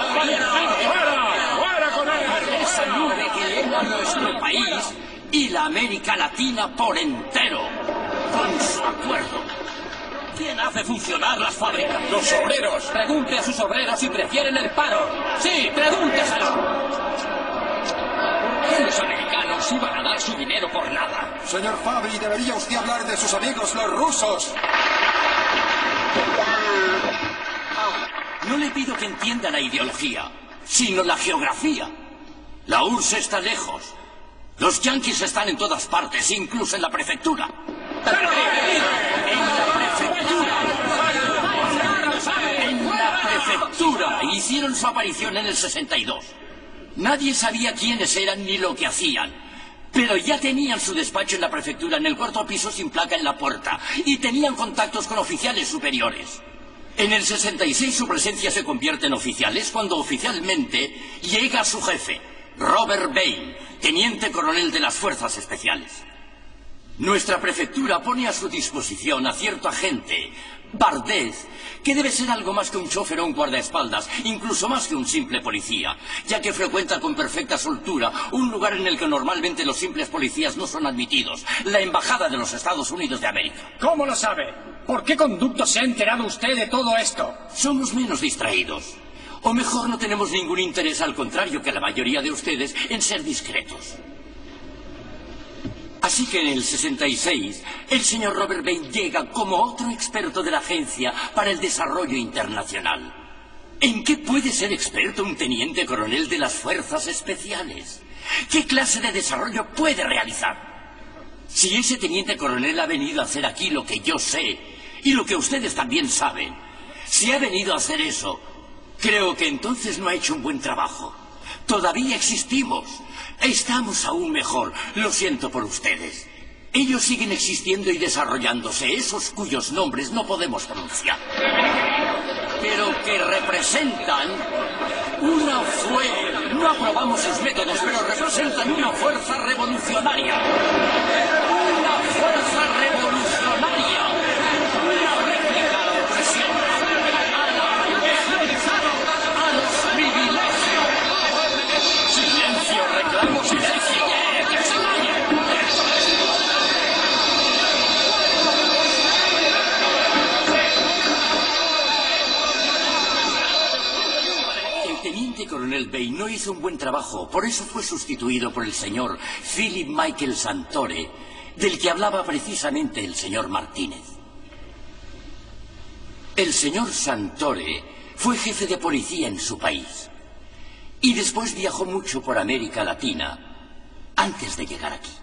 esa nube que llena nuestro país y la América Latina por entero, con su acuerdo. ¿Quién hace funcionar las fábricas? ¡Los obreros! Pregunte a sus obreros si prefieren el paro. Sí, pregúnteselo. Los americanos iban a dar su dinero por nada. Señor Fabri, debería usted hablar de sus amigos, los rusos. No le pido que entienda la ideología, sino la geografía. La U R S S está lejos. Los yanquis están en todas partes, incluso en la prefectura. En la prefectura. En la prefectura. Hicieron su aparición en el sesenta y dos. Nadie sabía quiénes eran ni lo que hacían. Pero ya tenían su despacho en la prefectura, en el cuarto piso sin placa en la puerta. Y tenían contactos con oficiales superiores. En el sesenta y seis su presencia se convierte en oficial. Es cuando oficialmente llega su jefe, Robert Bain, teniente coronel de las Fuerzas Especiales. Nuestra prefectura pone a su disposición a cierto agente, Bardez, que debe ser algo más que un chofer o un guardaespaldas, incluso más que un simple policía, ya que frecuenta con perfecta soltura un lugar en el que normalmente los simples policías no son admitidos, la Embajada de los Estados Unidos de América. ¿Cómo lo sabe? ¿Por qué conducto se ha enterado usted de todo esto? Somos menos distraídos. O mejor, no tenemos ningún interés, al contrario que la mayoría de ustedes, en ser discretos. Así que en el sesenta y seis, el señor Robert Bain llega como otro experto de la Agencia para el Desarrollo Internacional. ¿En qué puede ser experto un teniente coronel de las Fuerzas Especiales? ¿Qué clase de desarrollo puede realizar? Si ese teniente coronel ha venido a hacer aquí lo que yo sé, y lo que ustedes también saben, si ha venido a hacer eso, creo que entonces no ha hecho un buen trabajo. Todavía existimos. Estamos aún mejor. Lo siento por ustedes. Ellos siguen existiendo y desarrollándose, esos cuyos nombres no podemos pronunciar. Pero que representan una fuerza. No aprobamos sus métodos, pero representan una fuerza revolucionaria. Una fuerza revolucionaria. Una réplica a la opresión. A la opresión. A los privilegios. Silencio, reclamo silencio. ¡Que se vayan! El teniente coronel Bain no hizo un buen trabajo, por eso fue sustituido por el señor Philip Michael Santore, del que hablaba precisamente el señor Martínez. El señor Santore fue jefe de policía en su país y después viajó mucho por América Latina antes de llegar aquí.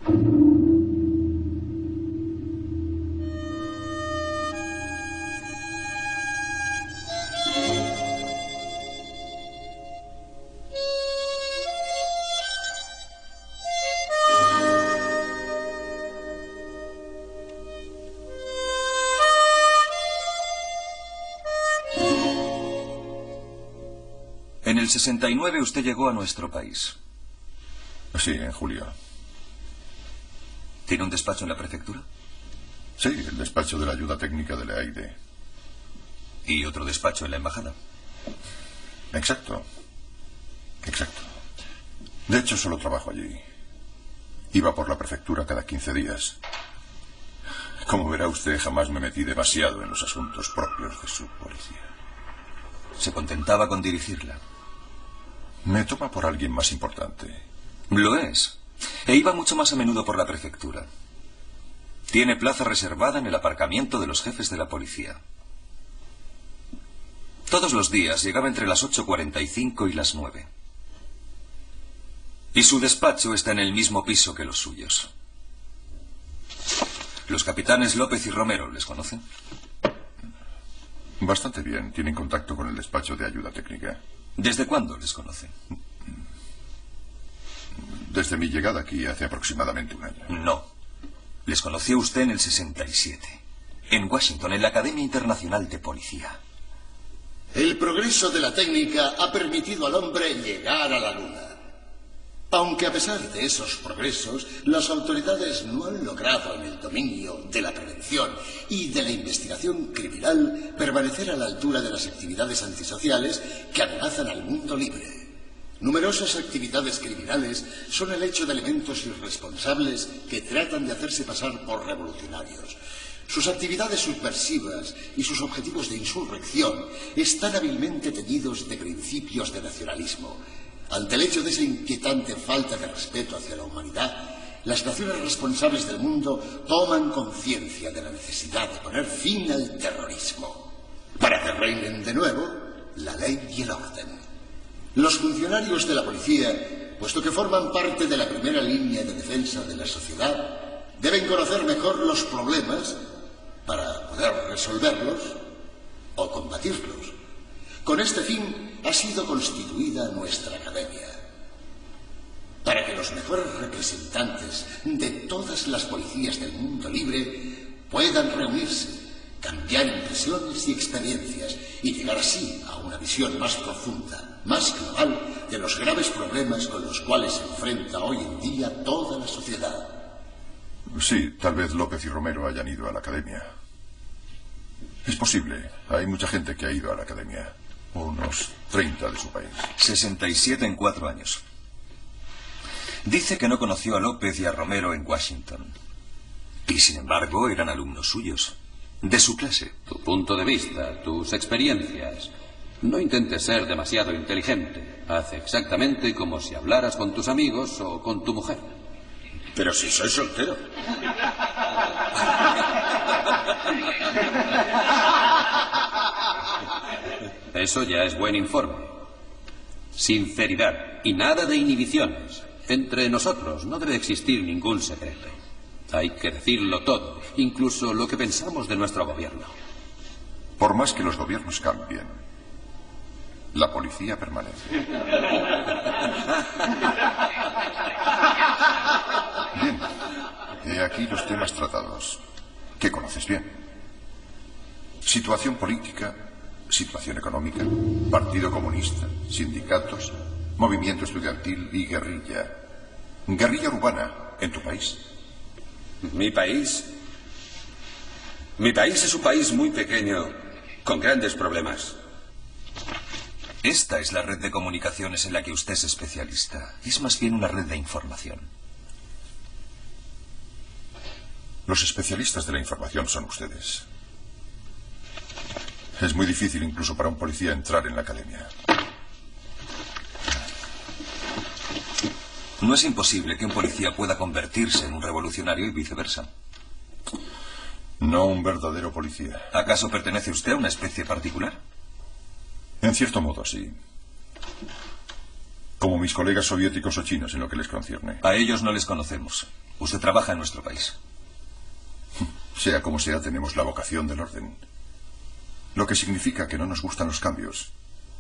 En el sesenta y nueve usted llegó a nuestro país. Sí, en julio. ¿Tiene un despacho en la prefectura? Sí, el despacho de la ayuda técnica de la A I D. ¿Y otro despacho en la embajada? Exacto. Exacto. De hecho, solo trabajo allí. Iba por la prefectura cada quince días. Como verá usted, jamás me metí demasiado en los asuntos propios de su policía. ¿Se contentaba con dirigirla? Me toma por alguien más importante. Lo es. E iba mucho más a menudo por la prefectura. Tiene plaza reservada en el aparcamiento de los jefes de la policía. Todos los días llegaba entre las ocho cuarenta y cinco y las nueve. Y su despacho está en el mismo piso que los suyos. Los capitanes López y Romero, ¿les conocen? Bastante bien. Tienen contacto con el despacho de ayuda técnica. ¿Desde cuándo les conocen? Desde mi llegada aquí hace aproximadamente un año. No. Les conoció usted en el sesenta y siete. En Washington, en la Academia Internacional de Policía. El progreso de la técnica ha permitido al hombre llegar a la luna. Aunque a pesar de esos progresos, las autoridades no han logrado en el dominio de la prevención y de la investigación criminal permanecer a la altura de las actividades antisociales que amenazan al mundo libre. Numerosas actividades criminales son el hecho de elementos irresponsables que tratan de hacerse pasar por revolucionarios. Sus actividades subversivas y sus objetivos de insurrección están hábilmente teñidos de principios de nacionalismo. Ante el hecho de esa inquietante falta de respeto hacia la humanidad, las naciones responsables del mundo toman conciencia de la necesidad de poner fin al terrorismo, para que reinen de nuevo la ley y el orden. Los funcionarios de la policía, puesto que forman parte de la primera línea de defensa de la sociedad, deben conocer mejor los problemas para poder resolverlos o combatirlos. Con este fin ha sido constituida nuestra academia, para que los mejores representantes de todas las policías del mundo libre puedan reunirse, cambiar impresiones y experiencias y llegar así a una visión más profunda, más global de los graves problemas con los cuales se enfrenta hoy en día toda la sociedad. Sí, tal vez López y Romero hayan ido a la academia. Es posible. Hay mucha gente que ha ido a la academia. Unos treinta de su país. sesenta y siete en cuatro años. Dice que no conoció a López y a Romero en Washington. Y sin embargo eran alumnos suyos. De su clase. Tu punto de vista, tus experiencias. No intentes ser demasiado inteligente. Haz exactamente como si hablaras con tus amigos o con tu mujer. Pero si soy soltero. Eso ya es buen informe. Sinceridad y nada de inhibiciones. Entre nosotros no debe existir ningún secreto. Hay que decirlo todo, incluso lo que pensamos de nuestro gobierno. Por más que los gobiernos cambien, la policía permanece. Bien, he aquí los temas tratados, que conoces bien. Situación política, situación económica, Partido Comunista, sindicatos, movimiento estudiantil y guerrilla. Guerrilla urbana en tu país. ¿Mi país? Mi país es un país muy pequeño, con grandes problemas. Esta es la red de comunicaciones en la que usted es especialista. Es más bien una red de información. Los especialistas de la información son ustedes. Es muy difícil incluso para un policía entrar en la academia. No es imposible que un policía pueda convertirse en un revolucionario y viceversa. No un verdadero policía. ¿Acaso pertenece usted a una especie particular? En cierto modo, sí. Como mis colegas soviéticos o chinos en lo que les concierne. A ellos no les conocemos. Usted trabaja en nuestro país. Sea como sea, tenemos la vocación del orden. Lo que significa que no nos gustan los cambios.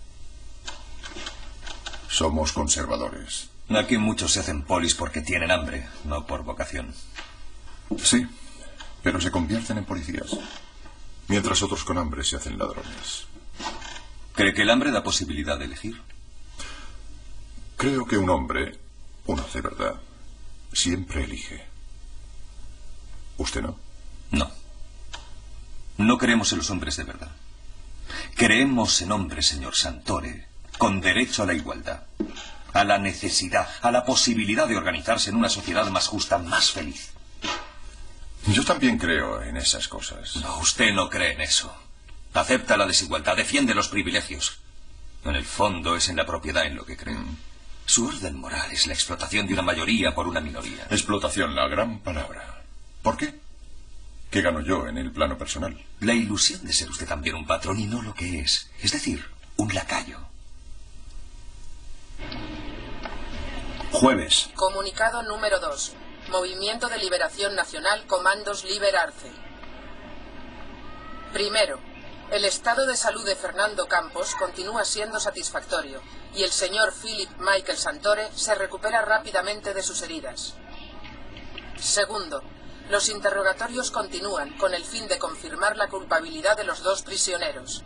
Somos conservadores. Aquí muchos se hacen polis porque tienen hambre, no por vocación. Sí, pero se convierten en policías. Mientras otros con hambre se hacen ladrones. ¿Cree que el hambre da posibilidad de elegir? Creo que un hombre, uno de verdad, siempre elige. ¿Usted no? No. No creemos en los hombres de verdad. Creemos en hombres, señor Santore, con derecho a la igualdad, a la necesidad, a la posibilidad de organizarse en una sociedad más justa, más feliz. Yo también creo en esas cosas. No, usted no cree en eso. Acepta la desigualdad, defiende los privilegios. En el fondo es en la propiedad en lo que cree. Su orden moral es la explotación de una mayoría por una minoría. Explotación, la gran palabra. ¿Por qué? ¿Qué gano yo en el plano personal? La ilusión de ser usted también un patrón y no lo que es. Es decir, un lacayo. Jueves. Comunicado número dos. Movimiento de Liberación Nacional, Comandos Liber Arce. Primero, el estado de salud de Fernando Campos continúa siendo satisfactorio y el señor Philip Michael Santore se recupera rápidamente de sus heridas. Segundo, los interrogatorios continúan con el fin de confirmar la culpabilidad de los dos prisioneros.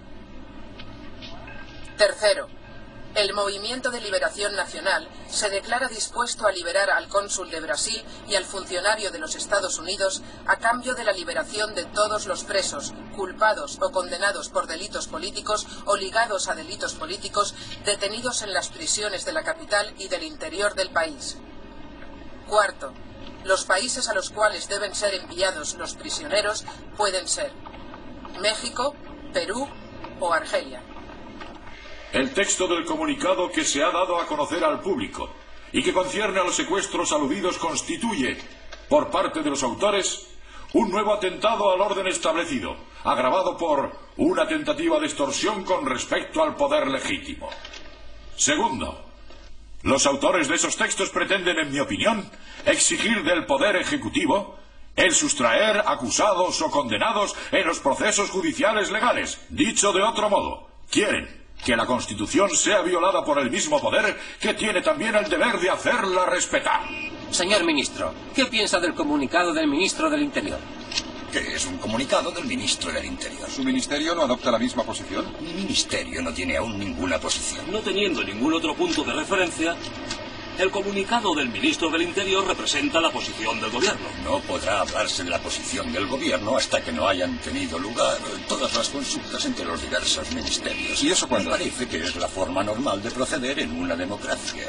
Tercero, el Movimiento de Liberación Nacional se declara dispuesto a liberar al cónsul de Brasil y al funcionario de los Estados Unidos a cambio de la liberación de todos los presos, culpados o condenados por delitos políticos o ligados a delitos políticos, detenidos en las prisiones de la capital y del interior del país. Cuarto, los países a los cuales deben ser enviados los prisioneros pueden ser México, Perú o Argelia. El texto del comunicado que se ha dado a conocer al público y que concierne a los secuestros aludidos constituye, por parte de los autores, un nuevo atentado al orden establecido, agravado por una tentativa de extorsión con respecto al poder legítimo. Segundo, los autores de esos textos pretenden, en mi opinión, exigir del Poder Ejecutivo el sustraer acusados o condenados en los procesos judiciales legales. Dicho de otro modo, quieren que la Constitución sea violada por el mismo poder que tiene también el deber de hacerla respetar. Señor ministro, ¿qué piensa del comunicado del ministro del Interior? ¿Qué es un comunicado del ministro del Interior? ¿Su ministerio no adopta la misma posición? Mi ministerio no tiene aún ninguna posición. No teniendo ningún otro punto de referencia, el comunicado del ministro del Interior representa la posición del gobierno. No podrá hablarse de la posición del gobierno hasta que no hayan tenido lugar todas las consultas entre los diversos ministerios. ¿Y eso cuándo? Me parece que es la forma normal de proceder en una democracia.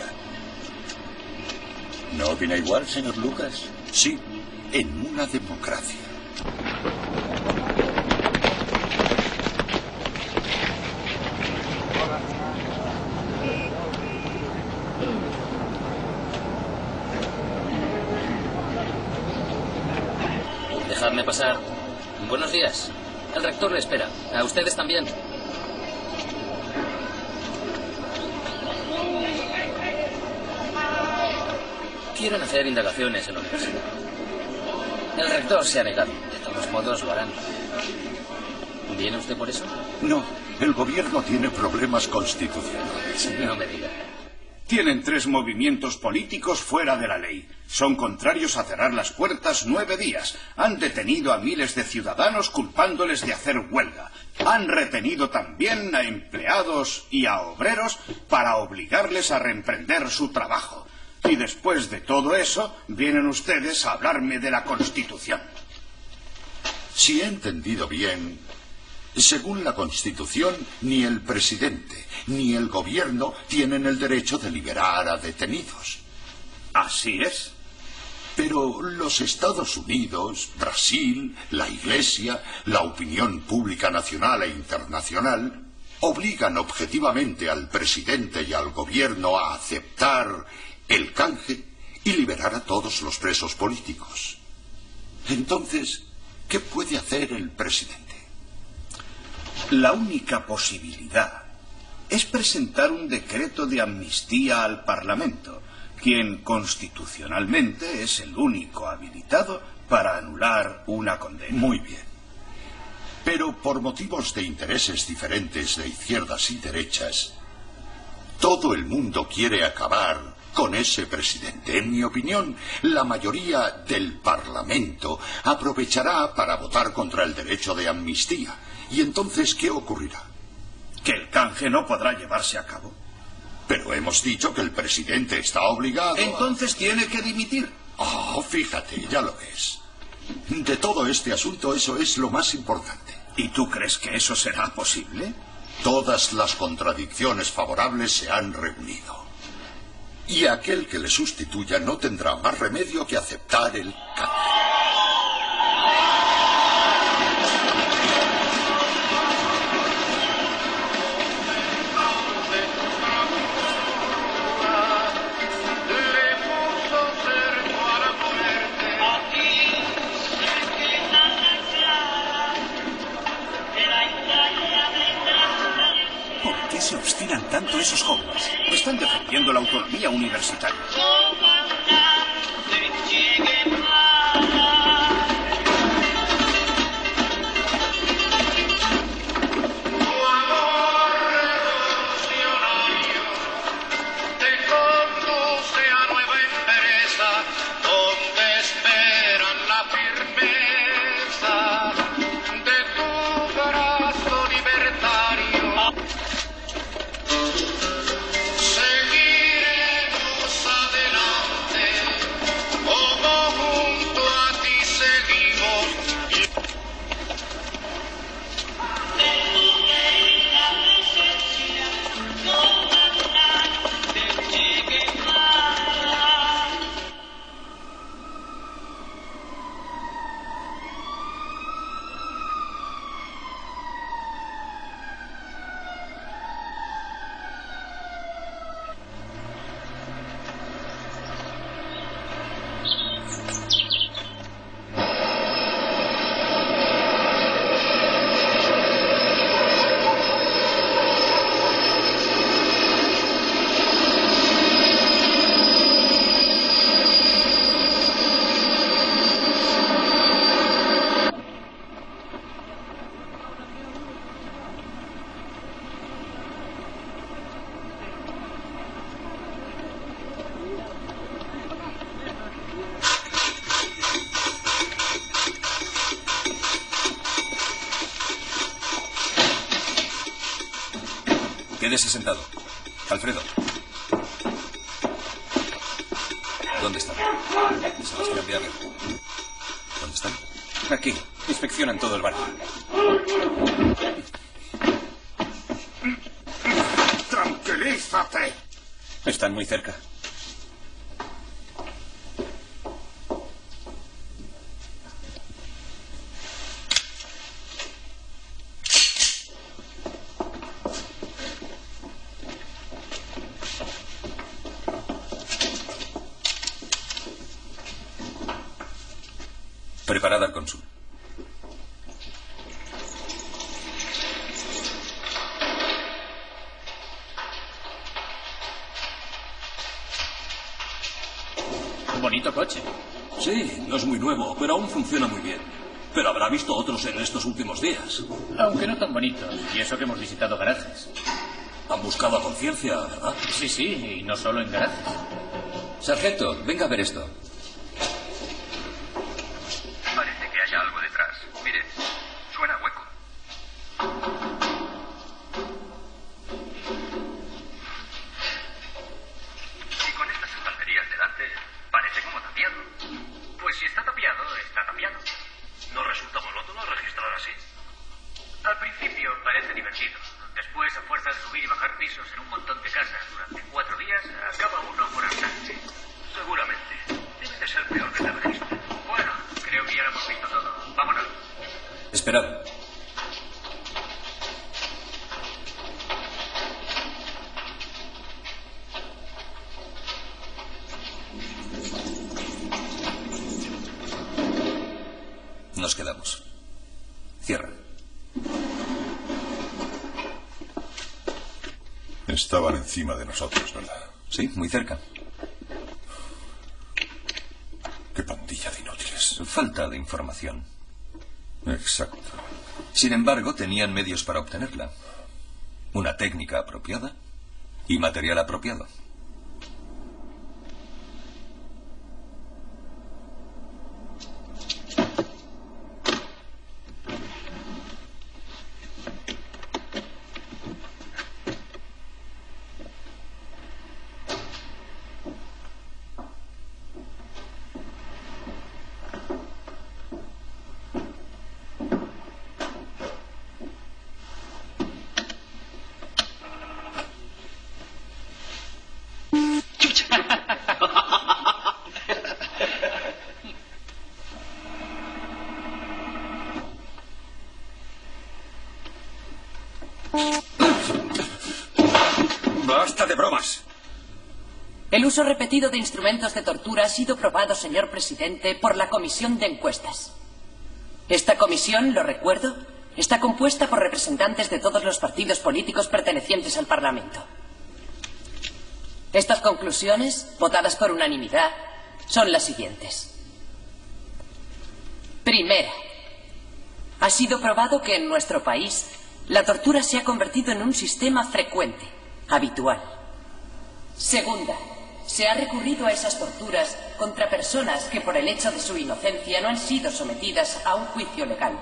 ¿No opina igual, señor Lucas? Sí, en una democracia. Dejadme pasar. Buenos días. El rector le espera. A ustedes también. Quieren hacer indagaciones en la universidad. El rector se ha negado. De todos modos lo harán. ¿Viene usted por eso? No, el gobierno tiene problemas constitucionales. No me diga. Tienen tres movimientos políticos fuera de la ley. Son contrarios a cerrar las puertas nueve días. Han detenido a miles de ciudadanos culpándoles de hacer huelga. Han retenido también a empleados y a obreros para obligarles a reemprender su trabajo. Y después de todo eso, vienen ustedes a hablarme de la Constitución. Si he entendido bien, según la Constitución, ni el presidente ni el gobierno tienen el derecho de liberar a detenidos. Así es. Pero los Estados Unidos, Brasil, la Iglesia, la opinión pública nacional e internacional obligan objetivamente al presidente y al gobierno a aceptar el canje y liberar a todos los presos políticos. Entonces, ¿qué puede hacer el presidente? La única posibilidad es presentar un decreto de amnistía al Parlamento, quien constitucionalmente es el único habilitado para anular una condena. Muy bien. Pero por motivos de intereses diferentes de izquierdas y derechas, todo el mundo quiere acabar con ese presidente. En mi opinión, la mayoría del Parlamento aprovechará para votar contra el derecho de amnistía. ¿Y entonces qué ocurrirá? ¿Que el canje no podrá llevarse a cabo? Pero hemos dicho que el presidente está obligado. Entonces a... tiene que dimitir. Oh, fíjate, ya lo ves. De todo este asunto, eso es lo más importante. ¿Y tú crees que eso será posible? Todas las contradicciones favorables se han reunido. Y aquel que le sustituya no tendrá más remedio que aceptar el canje. esos jóvenes? Están defendiendo la autonomía universitaria. Quédese sentado. Alfredo. ¿Dónde están? Sebastián Viagra. ¿Dónde están? Aquí. Inspeccionan todo el barrio. ¡Tranquilízate! Están muy cerca. Preparad al cónsul. Bonito coche. Sí, no es muy nuevo, pero aún funciona muy bien. Pero habrá visto otros en estos últimos días. Aunque no tan bonitos. Y eso que hemos visitado garajes. Han buscado a conciencia, ¿verdad? Sí, sí, y no solo en garajes. Sargento, venga a ver esto. Parece que haya algo detrás. Mire, suena hueco. Y con estas estanterías delante, parece como tapiado. Pues si está tapiado, está tapiado. ¿No resulta monótono registrar así? Al principio parece divertido. Después, a fuerza de subir y bajar pisos en un montón de casas durante cuatro días, acaba uno por hartarse. Seguramente. Debe de ser peor que el registro. Bueno, creo que ya lo hemos visto todo. Vámonos. Esperad. Nos quedamos. Cierra. Estaban encima de nosotros, ¿verdad? Sí, muy cerca. Qué pandilla de inútiles. Falta de información. Exacto. Sin embargo, tenían medios para obtenerla. Una técnica apropiada y material apropiado. ¡Basta de bromas! El uso repetido de instrumentos de tortura ha sido probado, señor presidente, por la Comisión de Encuestas. Esta comisión, lo recuerdo, está compuesta por representantes de todos los partidos políticos pertenecientes al Parlamento. Estas conclusiones, votadas por unanimidad, son las siguientes. Primera, ha sido probado que en nuestro país la tortura se ha convertido en un sistema frecuente, habitual. Segunda, se ha recurrido a esas torturas contra personas que por el hecho de su inocencia no han sido sometidas a un juicio legal.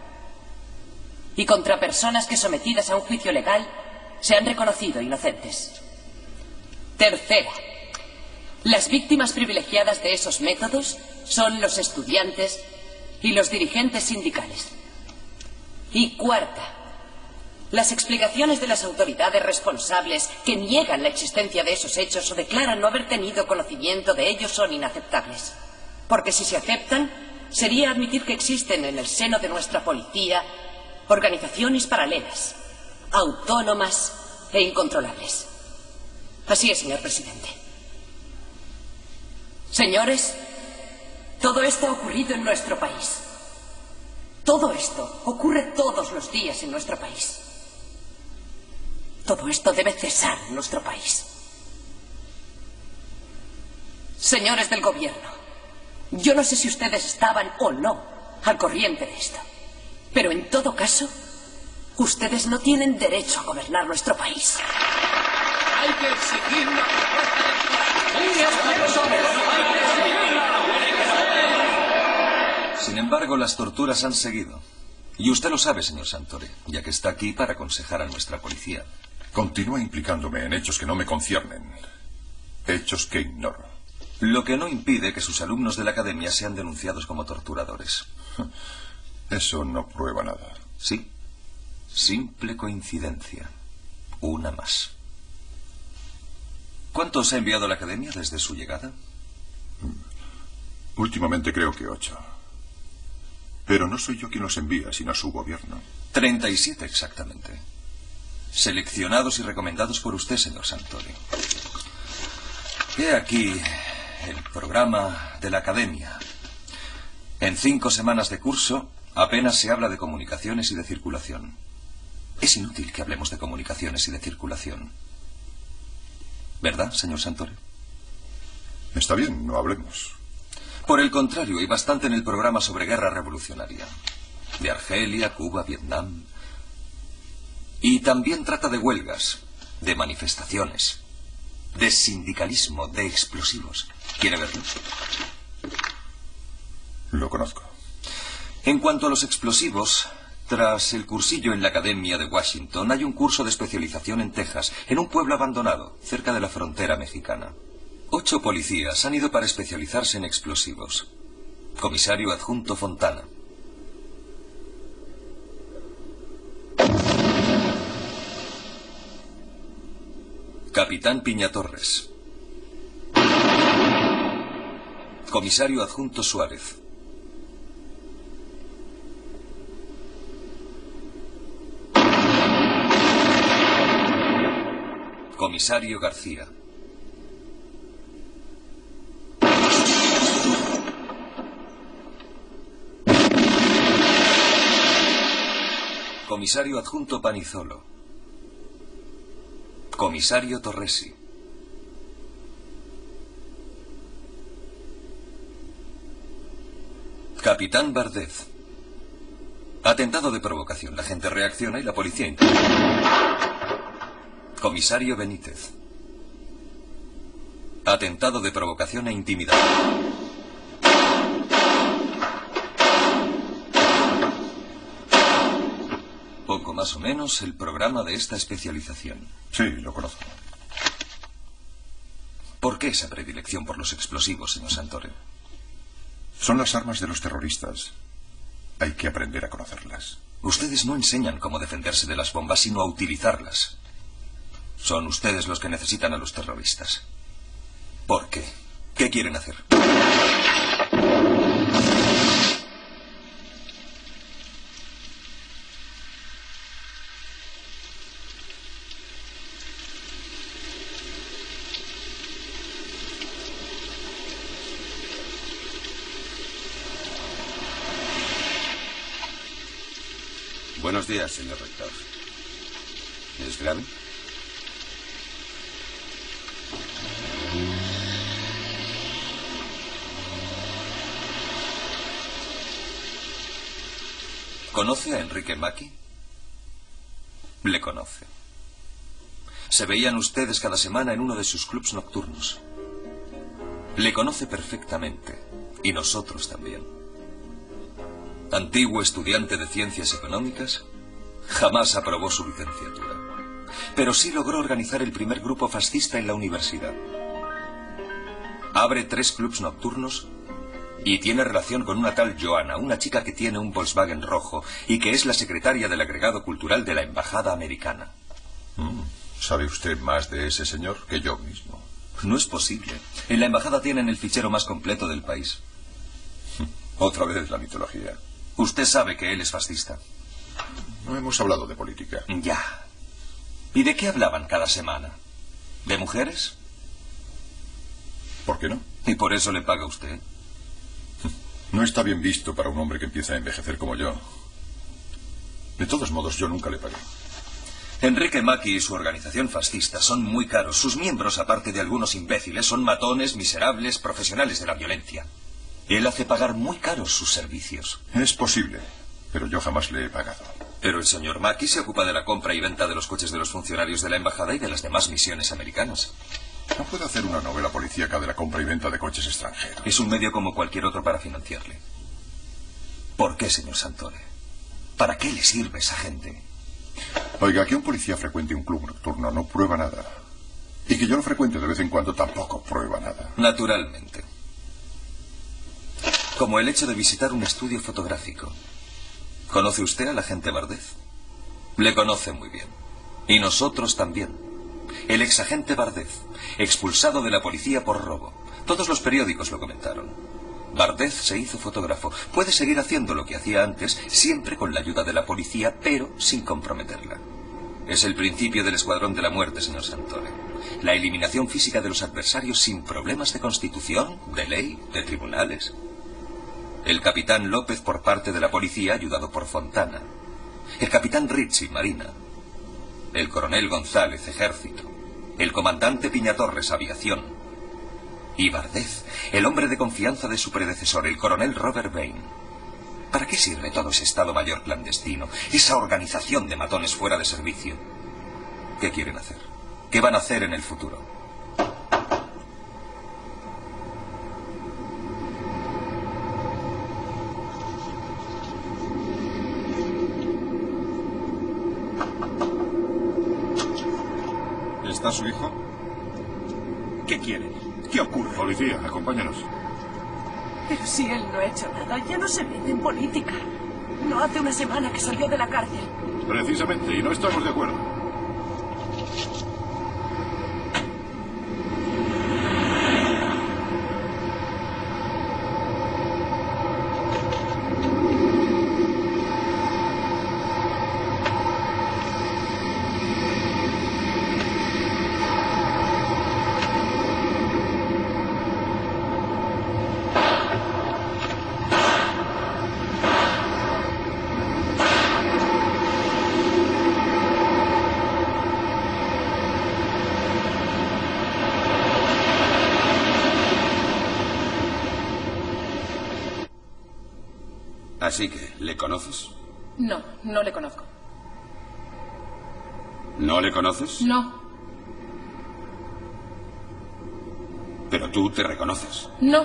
Y contra personas que sometidas a un juicio legal se han reconocido inocentes. Tercera, las víctimas privilegiadas de esos métodos son los estudiantes y los dirigentes sindicales. Y cuarta, las explicaciones de las autoridades responsables que niegan la existencia de esos hechos o declaran no haber tenido conocimiento de ellos son inaceptables. Porque si se aceptan, sería admitir que existen en el seno de nuestra policía organizaciones paralelas, autónomas e incontrolables. Así es, señor presidente. Señores, todo esto ha ocurrido en nuestro país. Todo esto ocurre todos los días en nuestro país. Todo esto debe cesar en nuestro país. Señores del gobierno, yo no sé si ustedes estaban o no al corriente de esto, pero en todo caso, ustedes no tienen derecho a gobernar nuestro país. Hay que exigir una propuesta de... Sin embargo, las torturas han seguido. Y usted lo sabe, señor Santore, ya que está aquí para aconsejar a nuestra policía. Continúa implicándome en hechos que no me conciernen. Hechos que ignoro. Lo que no impide que sus alumnos de la academia sean denunciados como torturadores. Eso no prueba nada. Sí. Simple coincidencia. Una más. ¿Cuántos ha enviado a la academia desde su llegada? Últimamente creo que ocho. Pero no soy yo quien los envía, sino su gobierno. Treinta y siete exactamente. Seleccionados y recomendados por usted, señor Santore. He aquí el programa de la academia. En cinco semanas de curso, apenas se habla de comunicaciones y de circulación. Es inútil que hablemos de comunicaciones y de circulación. ¿Verdad, señor Santore? Está bien, no hablemos. Por el contrario, hay bastante en el programa sobre guerra revolucionaria. De Argelia, Cuba, Vietnam. Y también trata de huelgas, de manifestaciones, de sindicalismo, de explosivos. ¿Quiere verlo? Lo conozco. En cuanto a los explosivos, tras el cursillo en la Academia de Washington, hay un curso de especialización en Texas, en un pueblo abandonado, cerca de la frontera mexicana. Ocho policías han ido para especializarse en explosivos. Comisario adjunto Fontana. Capitán Piñatorres. Comisario adjunto Suárez. Comisario García. Comisario adjunto Panizolo. Comisario Torresi. Capitán Bardez. Atentado de provocación. La gente reacciona y la policía interviene. Comisario Benítez. Atentado de provocación e intimidación. Poco más o menos el programa de esta especialización. Sí, lo conozco. ¿Por qué esa predilección por los explosivos, señor Santore? Son las armas de los terroristas. Hay que aprender a conocerlas. Ustedes no enseñan cómo defenderse de las bombas, sino a utilizarlas. Son ustedes los que necesitan a los terroristas. ¿Por qué? ¿Qué quieren hacer? Buenos días, señor rector. ¿Es grave? ¿Conoce a Enrique Macchi? Le conoce. Se veían ustedes cada semana en uno de sus clubs nocturnos. Le conoce perfectamente, y nosotros también. Antiguo estudiante de ciencias económicas, jamás aprobó su licenciatura, pero sí logró organizar el primer grupo fascista en la universidad. Abre tres clubs nocturnos y tiene relación con una tal Joana, una chica que tiene un Volkswagen rojo y que es la secretaria del agregado cultural de la Embajada Americana. Mm, ¿Sabe usted más de ese señor que yo mismo? No es posible. En la Embajada tienen el fichero más completo del país. Otra vez la mitología. Usted sabe que él es fascista. No hemos hablado de política. Ya. ¿Y de qué hablaban cada semana? ¿De mujeres? ¿Por qué no? ¿Y por eso le paga usted? No está bien visto para un hombre que empieza a envejecer como yo. De todos modos, yo nunca le pagué. Enrique Macchi y su organización fascista son muy caros. Sus miembros, aparte de algunos imbéciles, son matones, miserables, profesionales de la violencia. Él hace pagar muy caros sus servicios. Es posible, pero yo jamás le he pagado. Pero el señor Macchi se ocupa de la compra y venta de los coches de los funcionarios de la embajada y de las demás misiones americanas. No puede hacer una novela policíaca de la compra y venta de coches extranjeros. Es un medio como cualquier otro para financiarle. ¿Por qué, señor Santore? ¿Para qué le sirve esa gente? Oiga, que un policía frecuente un club nocturno no prueba nada. Y que yo lo frecuente de vez en cuando tampoco prueba nada. Naturalmente. Como el hecho de visitar un estudio fotográfico. ¿Conoce usted al agente Bardez? Le conoce muy bien. Y nosotros también. El exagente Bardez, expulsado de la policía por robo. Todos los periódicos lo comentaron. Bardez se hizo fotógrafo. Puede seguir haciendo lo que hacía antes, siempre con la ayuda de la policía, pero sin comprometerla. Es el principio del escuadrón de la muerte, señor Santore. La eliminación física de los adversarios sin problemas de constitución, de ley, de tribunales. El capitán López por parte de la policía, ayudado por Fontana. El capitán Rizzi, marina. El coronel González, ejército. El comandante Piñatorres, aviación. Y Bardez, el hombre de confianza de su predecesor, el coronel Robert Bain. ¿Para qué sirve todo ese Estado Mayor clandestino? Esa organización de matones fuera de servicio. ¿Qué quieren hacer? ¿Qué van a hacer en el futuro? ¿Está su hijo? ¿Qué quiere? ¿Qué ocurre? Policía, acompáñanos. Pero si él no ha hecho nada, ya no se mete en política. No hace una semana que salió de la cárcel. Precisamente, y no estamos de acuerdo. Así que, ¿le conoces? No, no le conozco. ¿No le conoces? No. Pero tú te reconoces. No.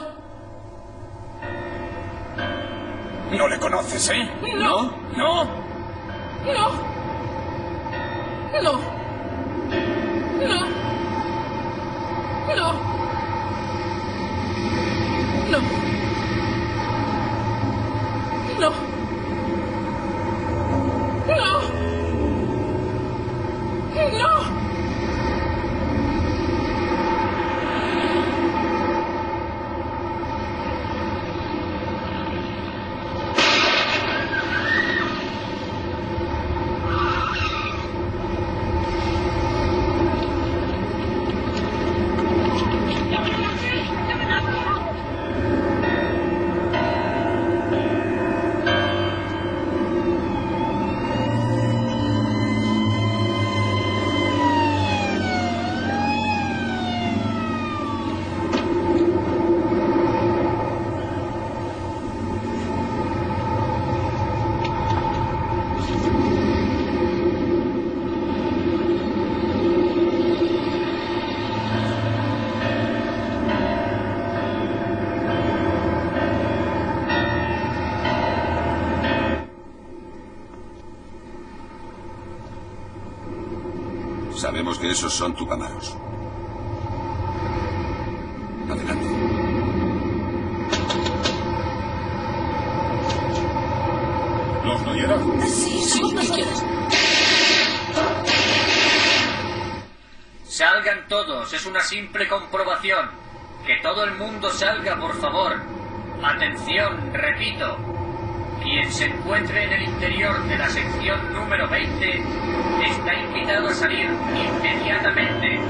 No le conoces, ¿eh? No. ¿No? No. No. No. No. No. No. No. No. Sabemos que esos son tupamaros. Adelante. ¿Los Noyera? Sí, sí, ¿qué quieres? Salgan todos, es una simple comprobación. Que todo el mundo salga, por favor. Atención, repito. Quien se encuentre en el interior de la sección número veinte está invitado a salir inmediatamente.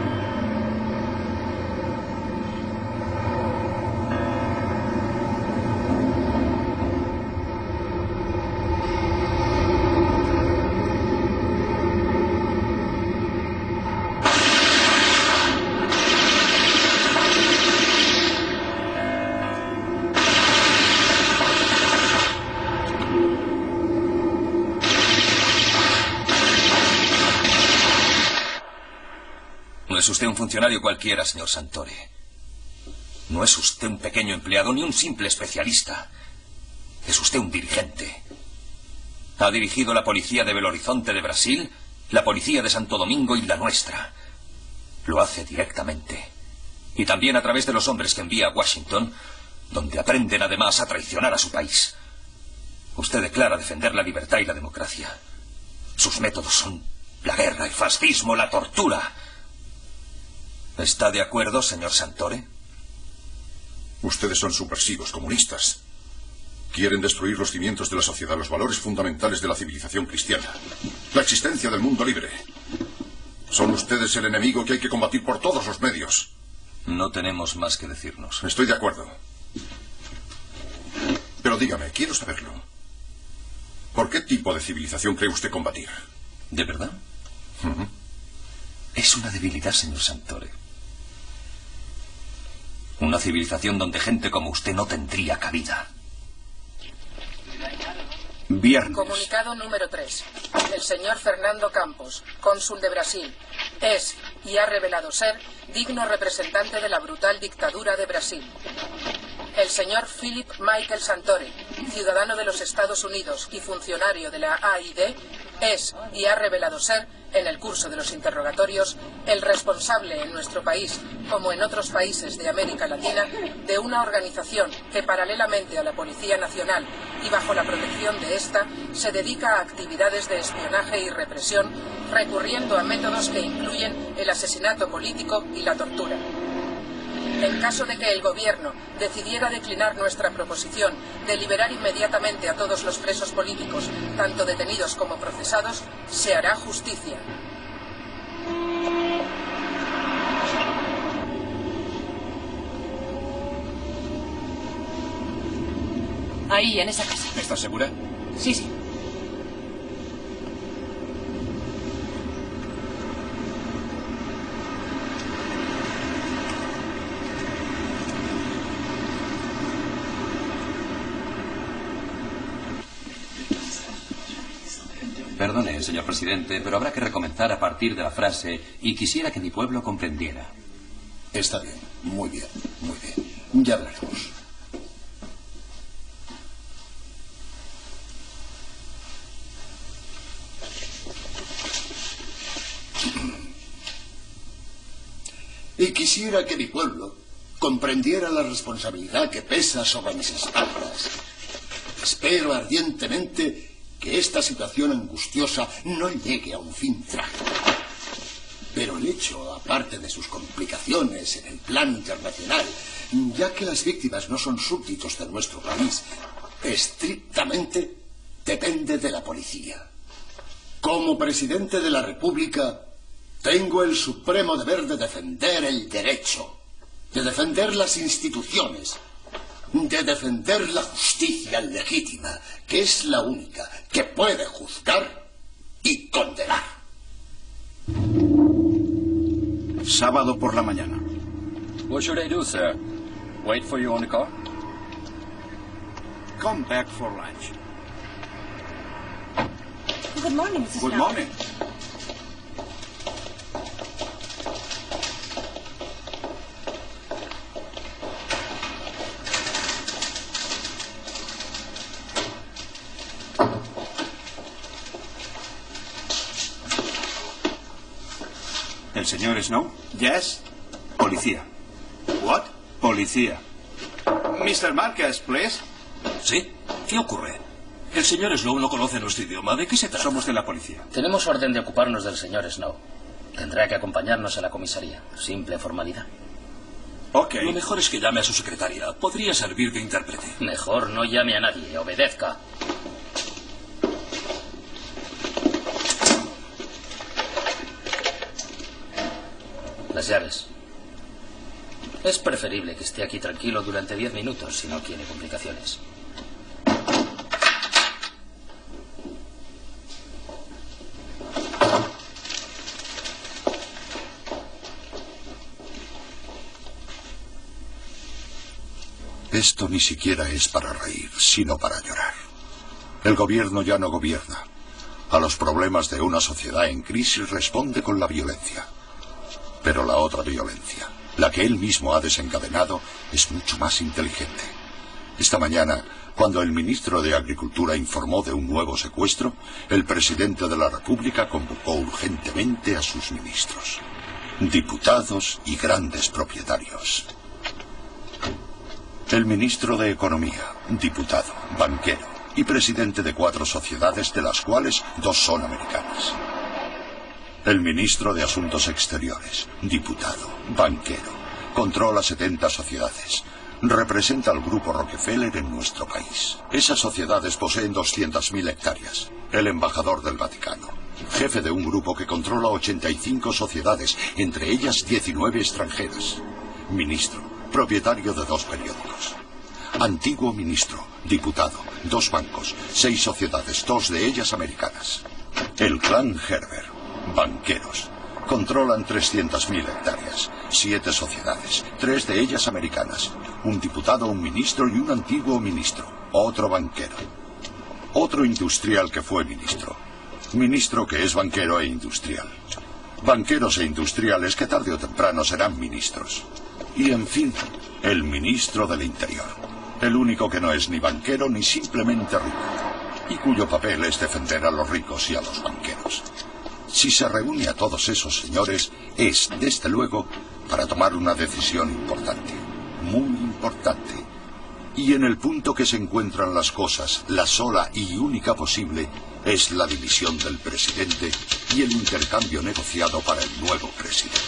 No es usted un funcionario cualquiera, señor Santore. No es usted un pequeño empleado ni un simple especialista. Es usted un dirigente. Ha dirigido la policía de Belo Horizonte de Brasil, la policía de Santo Domingo y la nuestra. Lo hace directamente. Y también a través de los hombres que envía a Washington, donde aprenden además a traicionar a su país. Usted declara defender la libertad y la democracia. Sus métodos son la guerra, el fascismo, la tortura. ¿Está de acuerdo, señor Santore? Ustedes son subversivos, comunistas. Quieren destruir los cimientos de la sociedad, los valores fundamentales de la civilización cristiana. La existencia del mundo libre. Son ustedes el enemigo que hay que combatir por todos los medios. No tenemos más que decirnos. Estoy de acuerdo. Pero dígame, quiero saberlo. ¿Por qué tipo de civilización cree usted combatir? ¿De verdad? Uh-huh. Es una debilidad, señor Santore. Una civilización donde gente como usted no tendría cabida. Viernes. Comunicado número tres. El señor Fernando Campos, cónsul de Brasil, es y ha revelado ser digno representante de la brutal dictadura de Brasil. El señor Philip Michael Santore, ciudadano de los Estados Unidos y funcionario de la A I D, es y ha revelado ser, en el curso de los interrogatorios, el responsable en nuestro país, como en otros países de América Latina, de una organización que, paralelamente a la Policía Nacional y bajo la protección de esta, se dedica a actividades de espionaje y represión, recurriendo a métodos que incluyen el asesinato político y la tortura. En caso de que el gobierno decidiera declinar nuestra proposición de liberar inmediatamente a todos los presos políticos, tanto detenidos como procesados, se hará justicia. Ahí, en esa casa. ¿Estás segura? Sí, sí. Perdone, señor presidente, pero habrá que recomenzar a partir de la frase "y quisiera que mi pueblo comprendiera". Está bien, muy bien, muy bien. Ya hablaremos. Y quisiera que mi pueblo comprendiera la responsabilidad que pesa sobre mis espaldas. Espero ardientemente que esta situación angustiosa no llegue a un fin trágico. Pero el hecho, aparte de sus complicaciones en el plano internacional, ya que las víctimas no son súbditos de nuestro país, estrictamente depende de la policía. Como presidente de la República, tengo el supremo deber de defender el derecho, de defender las instituciones, de defender la justicia legítima, que es la única que puede juzgar y condenar. Sábado por la mañana. What should I do, sir? Wait for you on the car? Come back for lunch. Good morning, Missus Good Snow. morning. ¿El señor Snow? Yes. Policía. What? Policía. mister Marcus, please. ¿Sí? ¿Qué ocurre? El señor Snow no conoce nuestro idioma. ¿De qué se trata? Somos de la policía. Tenemos orden de ocuparnos del señor Snow. Tendrá que acompañarnos a la comisaría. Simple formalidad. Ok. Lo mejor es que llame a su secretaria. Podría servir de intérprete. Mejor no llame a nadie. Obedezca. Las llaves. Es preferible que esté aquí tranquilo durante diez minutos si no quiere complicaciones. Esto ni siquiera es para reír, sino para llorar. El gobierno ya no gobierna. A los problemas de una sociedad en crisis responde con la violencia. Pero la otra violencia, la que él mismo ha desencadenado, es mucho más inteligente. Esta mañana, cuando el ministro de Agricultura informó de un nuevo secuestro, el presidente de la República convocó urgentemente a sus ministros, diputados y grandes propietarios. El ministro de Economía, diputado, banquero y presidente de cuatro sociedades, de las cuales dos son americanas. El ministro de Asuntos Exteriores, diputado, banquero, controla setenta sociedades. Representa al grupo Rockefeller en nuestro país. Esas sociedades poseen doscientas mil hectáreas. El embajador del Vaticano, jefe de un grupo que controla ochenta y cinco sociedades, entre ellas diecinueve extranjeras. Ministro, propietario de dos periódicos. Antiguo ministro, diputado, dos bancos, seis sociedades, dos de ellas americanas. El clan Herbert, banqueros, controlan trescientas mil hectáreas, siete sociedades, tres de ellas americanas, un diputado, un ministro y un antiguo ministro, otro banquero. Otro industrial que fue ministro, ministro que es banquero e industrial. Banqueros e industriales que tarde o temprano serán ministros. Y en fin, el ministro del Interior, el único que no es ni banquero ni simplemente rico, y cuyo papel es defender a los ricos y a los banqueros. Si se reúne a todos esos señores, es, desde luego, para tomar una decisión importante, muy importante. Y en el punto que se encuentran las cosas, la sola y única posible es la dimisión del presidente y el intercambio negociado para el nuevo presidente.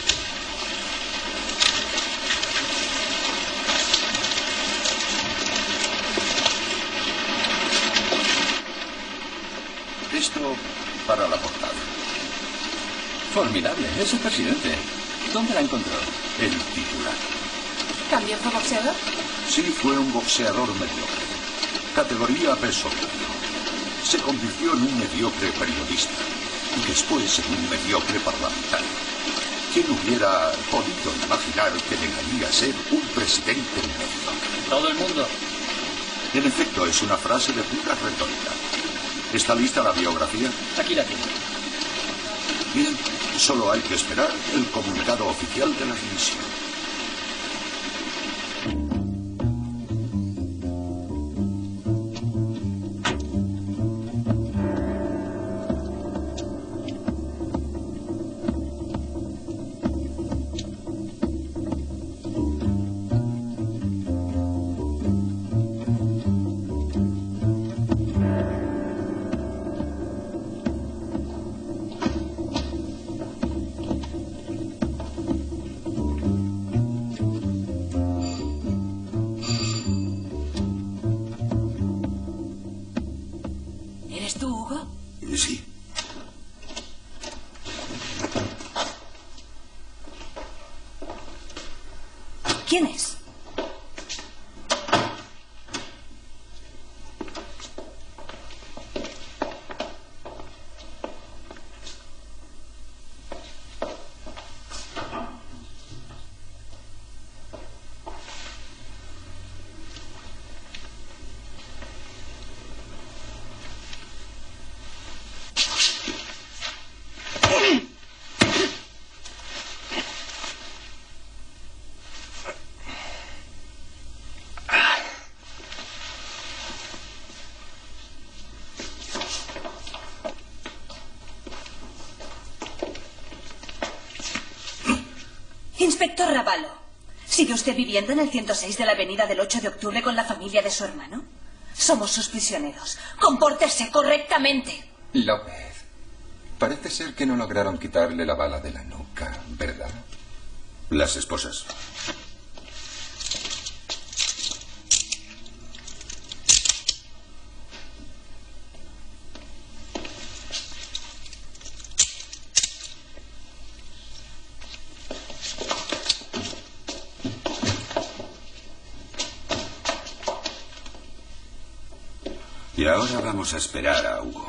Esto para la portada. Formidable, es el presidente. ¿Dónde la encontró? El titular. ¿También fue boxeador? Sí, fue un boxeador mediocre. Categoría peso medio. Se convirtió en un mediocre periodista y después en un mediocre parlamentario. ¿Quién hubiera podido imaginar que llegaría a ser un presidente mediocre? Todo el mundo. En efecto, es una frase de pura retórica. ¿Está lista la biografía? Aquí la tiene. Bien, solo hay que esperar el comunicado oficial de la dimisión. Sí. ¿Quién es? Inspector Ravalo, ¿sigue usted viviendo en el ciento seis de la avenida del ocho de octubre con la familia de su hermano? Somos sus prisioneros. Compórtese correctamente. López, parece ser que no lograron quitarle la bala de la nuca, ¿verdad? Las esposas. Y ahora vamos a esperar a Hugo.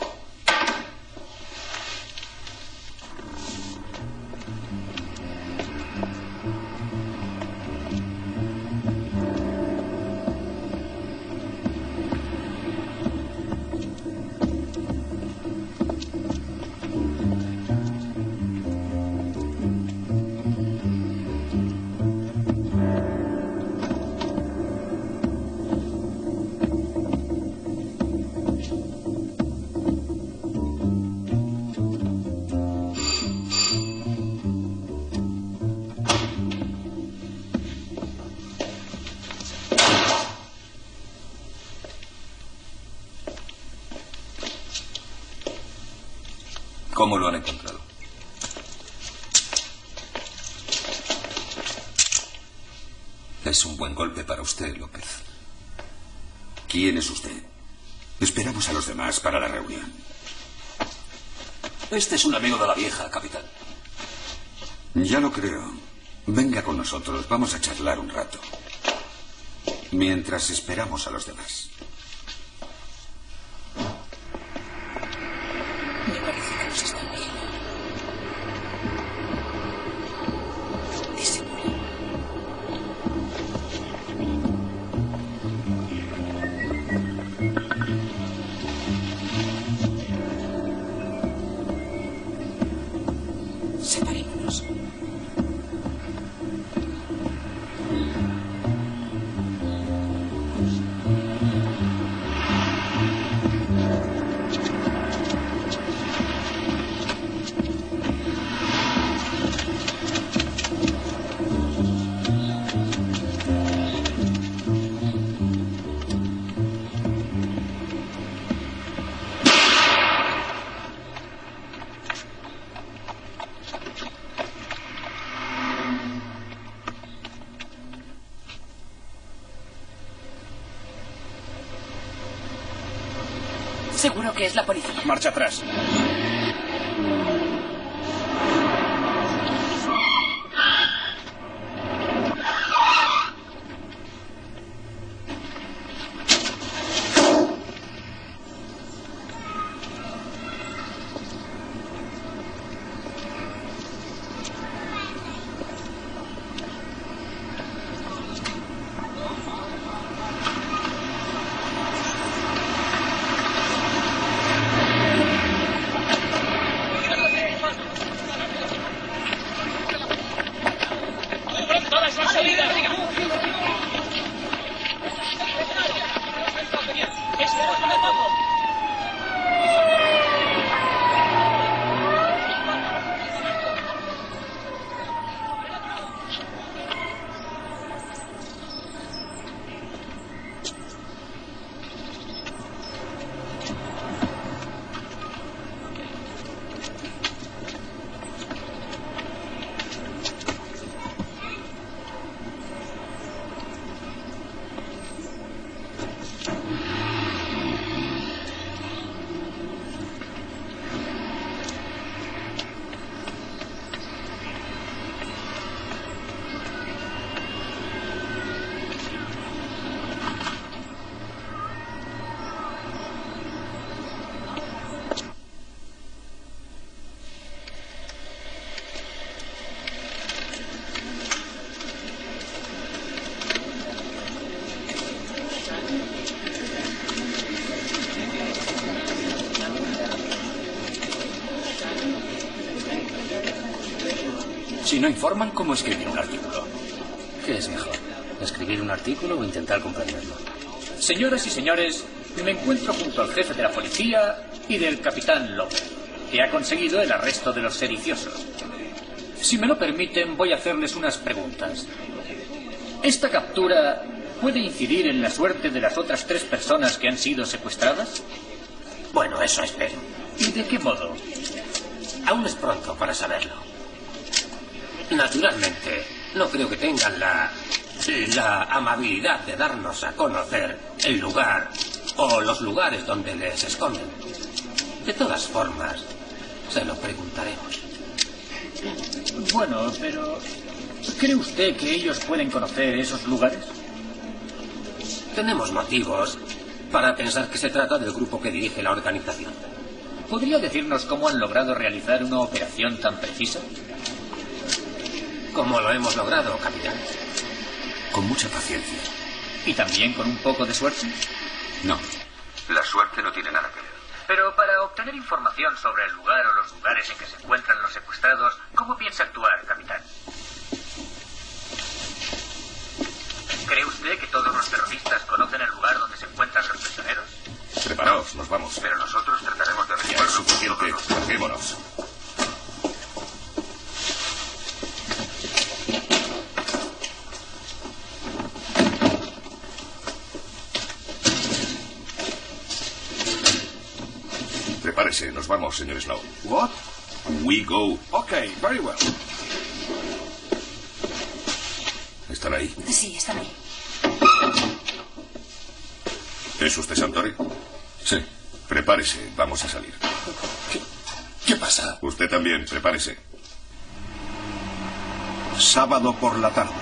¿Cómo lo han encontrado? Es un buen golpe para usted, López. ¿Quién es usted? Esperamos a los demás para la reunión. Este es un amigo de la vieja, capitán. Ya lo creo. Venga con nosotros, vamos a charlar un rato. Mientras esperamos a los demás. Me parece que nos están viendo. Disimula. Separémonos. Seguro que es la policía. Marcha atrás. Si no informan, ¿cómo escribir un artículo? ¿Qué es mejor? ¿Escribir un artículo o intentar comprenderlo? Señoras y señores, me encuentro junto al jefe de la policía y del capitán López, que ha conseguido el arresto de los sediciosos. Si me lo permiten, voy a hacerles unas preguntas. ¿Esta captura puede incidir en la suerte de las otras tres personas que han sido secuestradas? Bueno, eso espero. ¿Y de qué modo? Aún es pronto para saberlo. Naturalmente, no creo que tengan la, la amabilidad de darnos a conocer el lugar o los lugares donde les esconden. De todas formas, se lo preguntaremos. Bueno, pero ¿cree usted que ellos pueden conocer esos lugares? Tenemos motivos para pensar que se trata del grupo que dirige la organización. ¿Podría decirnos cómo han logrado realizar una operación tan precisa? ¿Cómo lo hemos logrado, capitán? Con mucha paciencia. ¿Y también con un poco de suerte? No, la suerte no tiene nada que ver. Pero para obtener información sobre el lugar o los lugares en que se encuentran los secuestrados, ¿cómo piensa actuar, capitán? ¿Cree usted que todos los terroristas conocen el lugar donde se encuentran los prisioneros? Preparaos, nos vamos. Pero nosotros trataremos de Ya es averiguarlo. suficiente. Larguémonos. Prepárese, nos vamos, señor Snow. What? We go. Okay, very well. ¿Están ahí? Sí, están ahí. ¿Es usted Santori? Sí. Prepárese, vamos a salir. ¿Qué, qué pasa? Usted también, prepárese. Sábado por la tarde.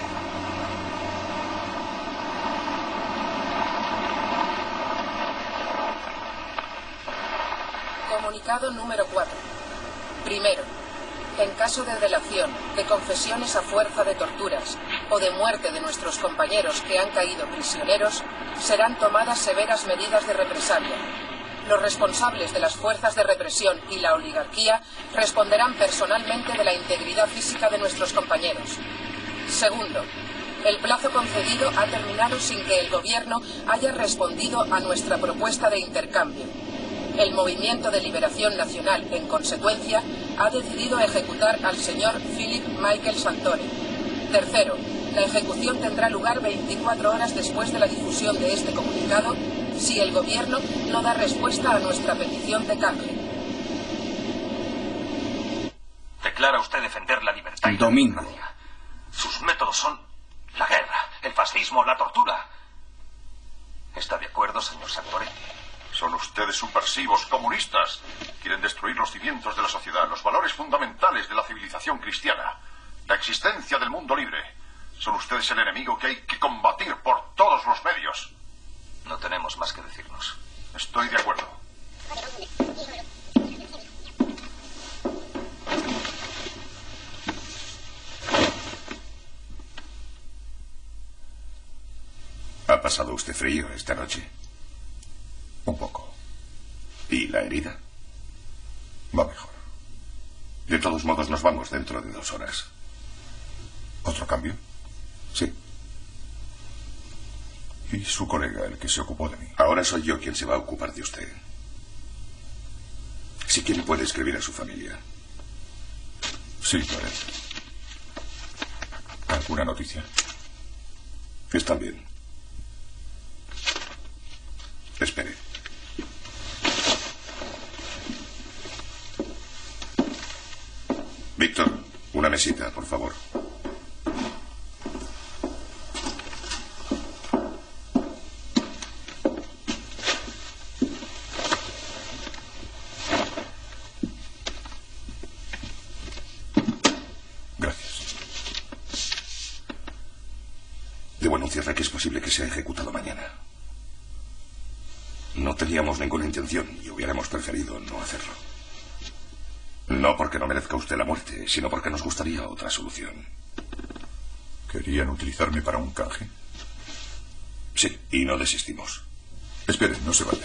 Comunicado número cuatro. Primero, en caso de delación, de confesiones a fuerza de torturas o de muerte de nuestros compañeros que han caído prisioneros, serán tomadas severas medidas de represalia. Los responsables de las fuerzas de represión y la oligarquía responderán personalmente de la integridad física de nuestros compañeros. Segundo, el plazo concedido ha terminado sin que el gobierno haya respondido a nuestra propuesta de intercambio. El Movimiento de Liberación Nacional, en consecuencia, ha decidido ejecutar al señor Philip Michael Santore. Tercero, la ejecución tendrá lugar veinticuatro horas después de la difusión de este comunicado, si el gobierno no da respuesta a nuestra petición de canje. Declara usted defender la libertad y Domingo. la democracia. Sus métodos son la guerra, el fascismo, la tortura. ¿Está de acuerdo, señor Santore? Son ustedes subversivos, comunistas. Quieren destruir los cimientos de la sociedad, los valores fundamentales de la civilización cristiana, la existencia del mundo libre. Son ustedes el enemigo que hay que combatir por todos los medios. No tenemos más que decirnos. Estoy de acuerdo. ¿Ha pasado usted frío esta noche? Un poco. ¿Y la herida? Va mejor. De todos modos, nos vamos dentro de dos horas. ¿Otro cambio? Sí. ¿Y su colega, el que se ocupó de mí? Ahora soy yo quien se va a ocupar de usted. Si quiere, puede escribir a su familia. Sí, lo haré. ¿Alguna noticia? Están bien. Espere. Víctor, una mesita, por favor. Gracias. Debo anunciarle que es posible que sea ejecutado mañana. No teníamos ninguna intención y hubiéramos preferido no hacerlo. No porque no merezca usted la muerte, sino porque nos gustaría otra solución. ¿Querían utilizarme para un canje? Sí, y no desistimos. Esperen, no se vaya.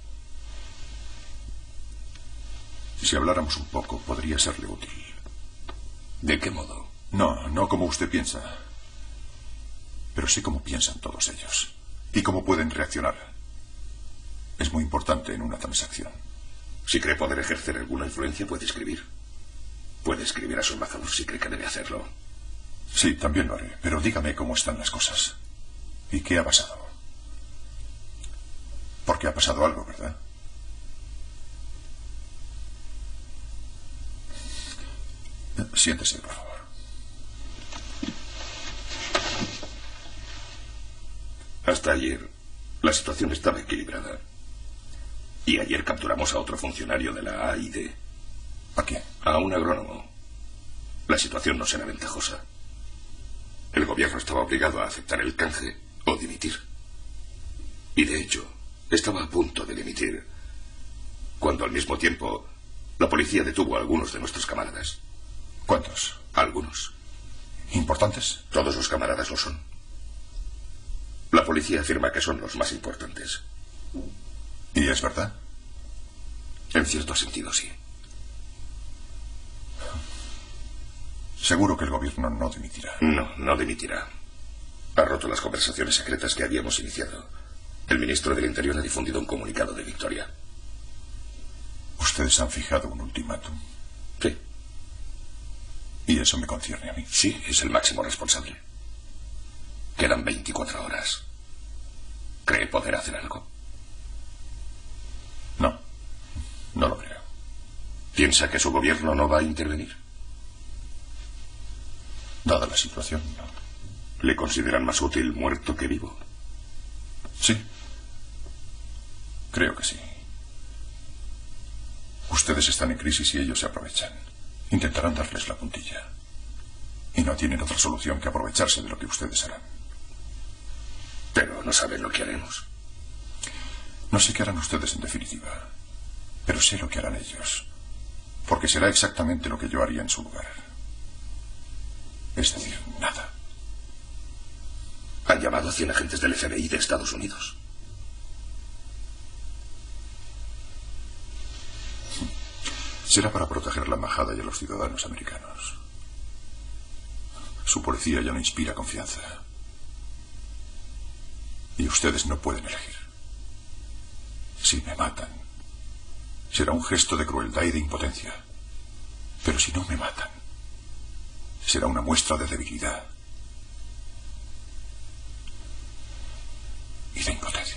Si habláramos un poco, podría serle útil. ¿De qué modo? No, no como usted piensa. Pero sí como piensan todos ellos. Y cómo pueden reaccionar. Es muy importante en una transacción. Si cree poder ejercer alguna influencia, puede escribir. Puede escribir a su embajador si cree que debe hacerlo. Sí, también lo haré. Pero dígame cómo están las cosas. ¿Y qué ha pasado? Porque ha pasado algo, ¿verdad? Siéntese, por favor. Hasta ayer, la situación estaba equilibrada. Y ayer capturamos a otro funcionario de la A I D. ¿A quién? A un agrónomo. La situación no será ventajosa. El gobierno estaba obligado a aceptar el canje o dimitir. Y de hecho, estaba a punto de dimitir, cuando al mismo tiempo la policía detuvo a algunos de nuestros camaradas. ¿Cuántos? Algunos. ¿Importantes? Todos los camaradas lo son. La policía afirma que son los más importantes. ¿Y es verdad? En cierto sentido, sí. Seguro que el gobierno no dimitirá. No, no dimitirá. Ha roto las conversaciones secretas que habíamos iniciado. El ministro del Interior ha difundido un comunicado de victoria. ¿Ustedes han fijado un ultimátum? Sí. ¿Y eso me concierne a mí? Sí, es el máximo responsable. Quedan veinticuatro horas. ¿Cree poder hacer algo? No, no lo creo. ¿Piensa que su gobierno no va a intervenir? Dada la situación, no. ¿Le consideran más útil muerto que vivo? Sí. Creo que sí. Ustedes están en crisis y ellos se aprovechan. Intentarán darles la puntilla. Y no tienen otra solución que aprovecharse de lo que ustedes harán. Pero no saben lo que haremos. No sé qué harán ustedes en definitiva, pero sé lo que harán ellos. Porque será exactamente lo que yo haría en su lugar. Es decir, nada. Han llamado a cien agentes del F B I de Estados Unidos. Será para proteger la embajada y a los ciudadanos americanos. Su policía ya no inspira confianza. Y ustedes no pueden elegir. Si me matan, será un gesto de crueldad y de impotencia. Pero si no me matan, será una muestra de debilidad y de impotencia.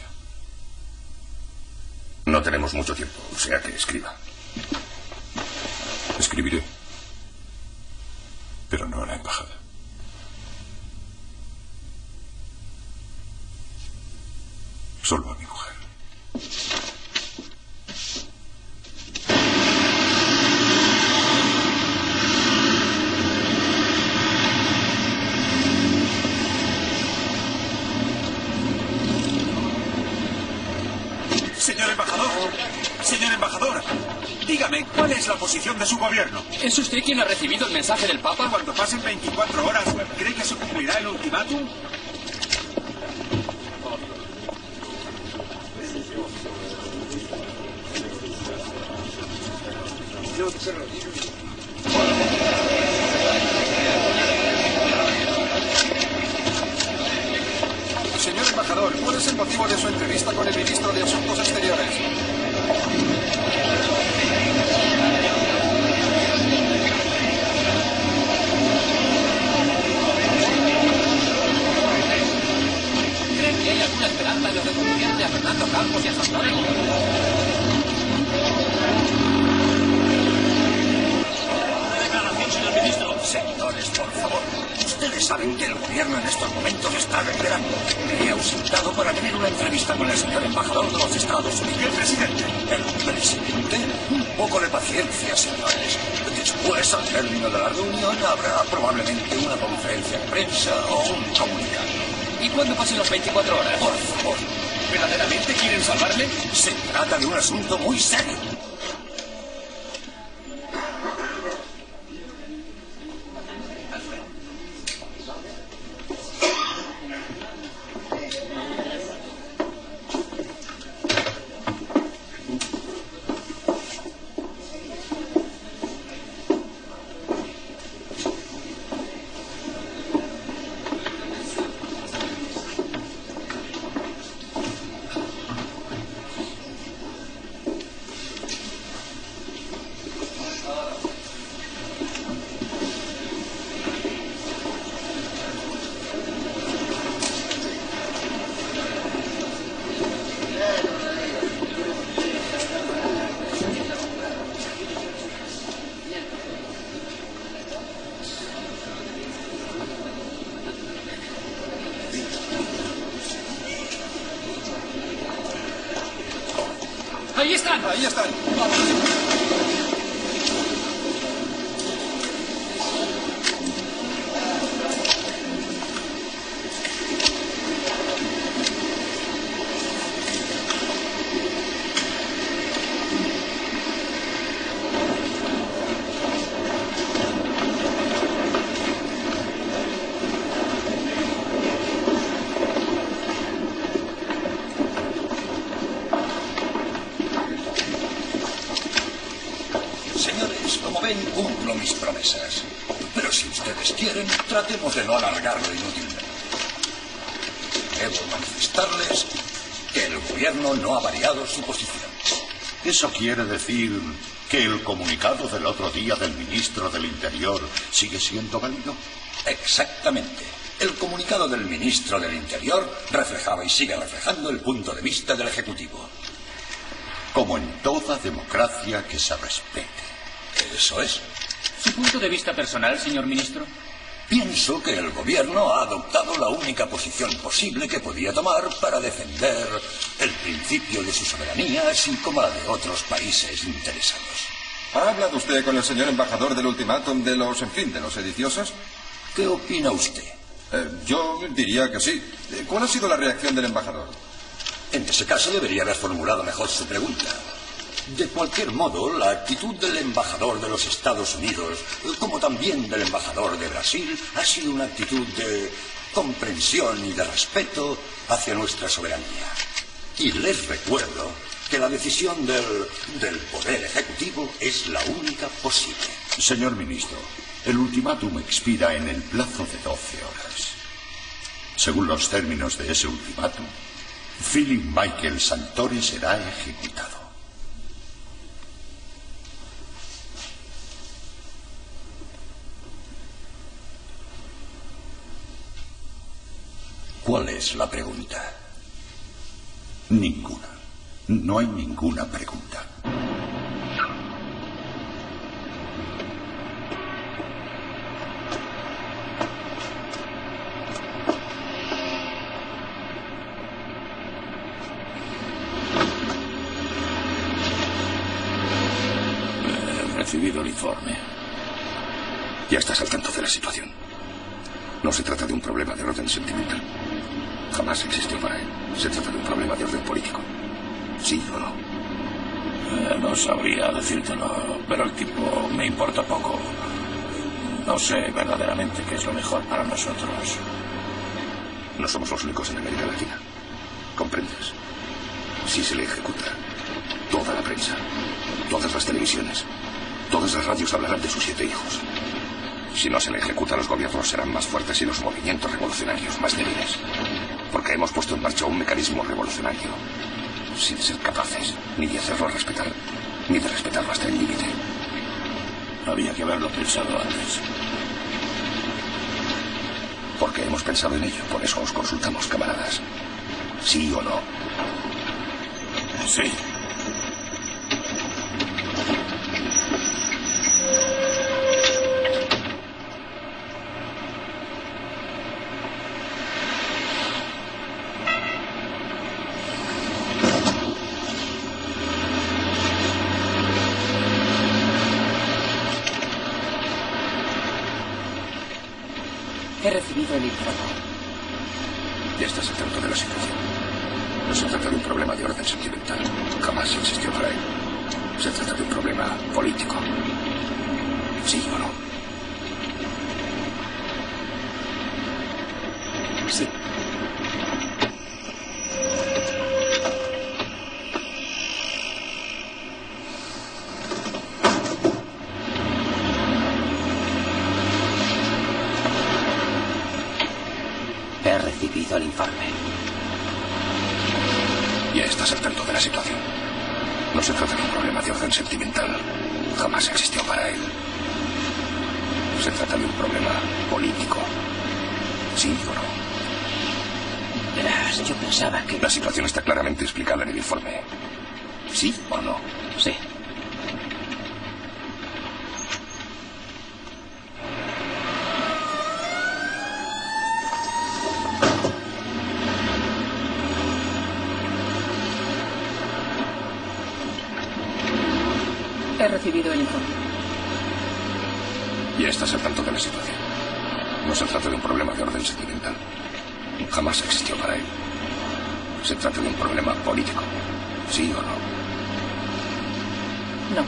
No tenemos mucho tiempo, o sea que escriba. Escribiré, pero no a la embajada. Solo a mi mujer. Señor embajador, señor embajador, dígame, ¿cuál es la posición de su gobierno? ¿Es usted quien ha recibido el mensaje del Papa? Cuando pasen veinticuatro horas, ¿cree que se cumplirá el ultimátum? Señor embajador, ¿cuál es el motivo de su entrevista con el ministro de Asuntos Exteriores? ¿Creen que hay alguna esperanza en lo que concierne a Fernando Campos y a Santoro? Declaración, señor ministro. Señores, por favor. Ustedes saben que el gobierno en estos momentos está recuperando. Me he ausentado para tener una entrevista con el señor embajador de los Estados Unidos. ¿Y el presidente? ¿El presidente? Un poco de paciencia, señores. Después, al término de la reunión, habrá probablemente una conferencia de prensa o un comunicado. ¿Y cuándo pasen las veinticuatro horas? Por favor. ¿Verdaderamente quieren salvarle? Se trata de un asunto muy serio. ¡Ahí están! Ahí están. Cumplo mis promesas. Pero si ustedes quieren, tratemos de no alargarlo inútilmente. Debo manifestarles que el gobierno no ha variado su posición. ¿Eso quiere decir que el comunicado del otro día del ministro del Interior sigue siendo válido? Exactamente. El comunicado del ministro del Interior reflejaba y sigue reflejando el punto de vista del Ejecutivo. Como en toda democracia que se respete. Eso es. ¿Su punto de vista personal, señor ministro? Pienso que el gobierno ha adoptado la única posición posible que podía tomar para defender el principio de su soberanía, así como la de otros países interesados. ¿Ha hablado usted con el señor embajador del ultimátum de los, en fin, de los sediciosos? ¿Qué opina usted? Eh, yo diría que sí. ¿Cuál ha sido la reacción del embajador? En ese caso debería haber formulado mejor su pregunta. De cualquier modo, la actitud del embajador de los Estados Unidos, como también del embajador de Brasil, ha sido una actitud de comprensión y de respeto hacia nuestra soberanía. Y les recuerdo que la decisión del, del Poder Ejecutivo es la única posible. Señor ministro, el ultimátum expira en el plazo de doce horas. Según los términos de ese ultimátum, Philip Michael Santore será ejecutado. ¿Cuál es la pregunta? Ninguna. No hay ninguna pregunta. He recibido el informe. Ya estás al tanto de la situación. No se trata de un problema de orden sentimental. Jamás existió para él. Se trata de un problema de orden político. ¿Sí o no? Eh, no sabría decírtelo, pero el tipo me importa poco. No sé verdaderamente qué es lo mejor para nosotros. No somos los únicos en América Latina. ¿Comprendes? Si se le ejecuta, toda la prensa, todas las televisiones, todas las radios hablarán de sus siete hijos. Si no se le ejecuta, los gobiernos serán más fuertes y los movimientos revolucionarios más débiles. Porque hemos puesto en marcha un mecanismo revolucionario sin ser capaces ni de hacerlo respetar, ni de respetarlo hasta el límite. Había que haberlo pensado antes. Porque hemos pensado en ello, por eso os consultamos, camaradas. ¿Sí o no? Sí. He recibido el informe. Ya estás al tanto de la situación. No se trata de un problema de orden sentimental. Jamás existió para él. Se trata de un problema político. ¿Sí o no? Sí. He recibido el informe. Ya estás al tanto de la situación. No se trata de un problema de orden sentimental. Jamás existió para él. Se trata de un problema político. ¿Sí o no? Verás, yo pensaba que... La situación está claramente explicada en el informe. ¿Sí o no? Sí. He recibido el informe. Ya estás al tanto de la situación. No se trata de un problema de orden sentimental. Jamás existió para él. Se trata de un problema político. ¿Sí o no? No.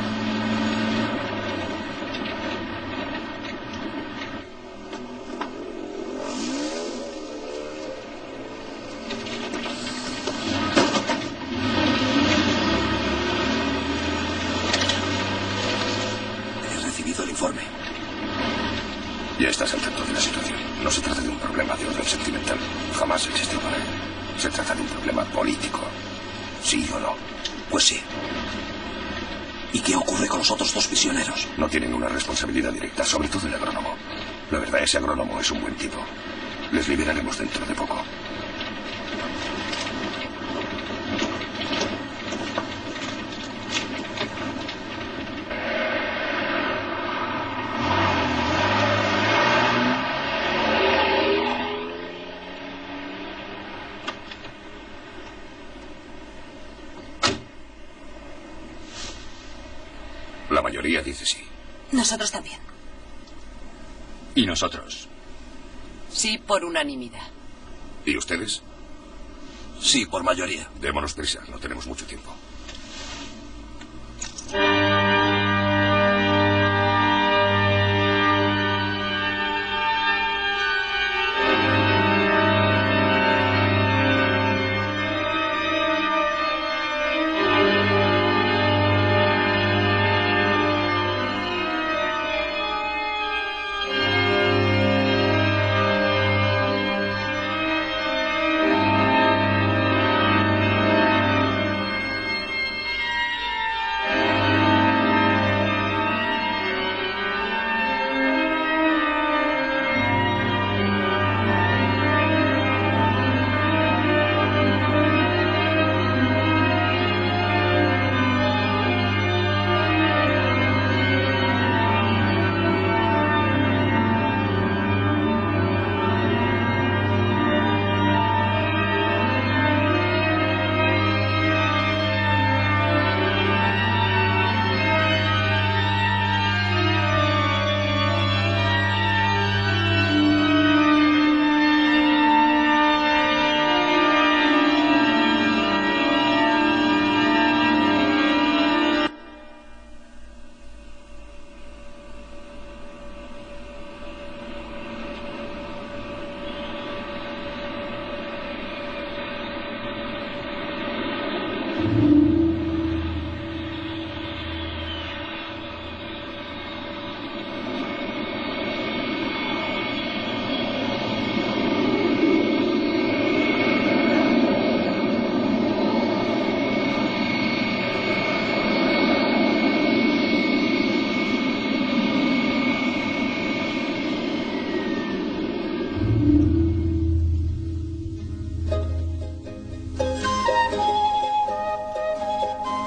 He recibido el informe. Ya estás al tanto de la situación. No se trata de un problema de orden sentimental. Jamás existió para él. Se trata de un problema político. ¿Sí o no? Pues sí. ¿Y qué ocurre con los otros dos prisioneros? No tienen una responsabilidad directa, sobre todo el agrónomo. La verdad, ese agrónomo es un buen tipo. Les liberaremos dentro de poco. La mayoría dice sí. Nosotros también. ¿Y nosotros? Sí, por unanimidad. ¿Y ustedes? Sí, por mayoría. Démonos prisa, no tenemos mucho tiempo.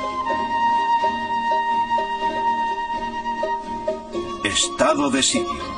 Estado de sitio.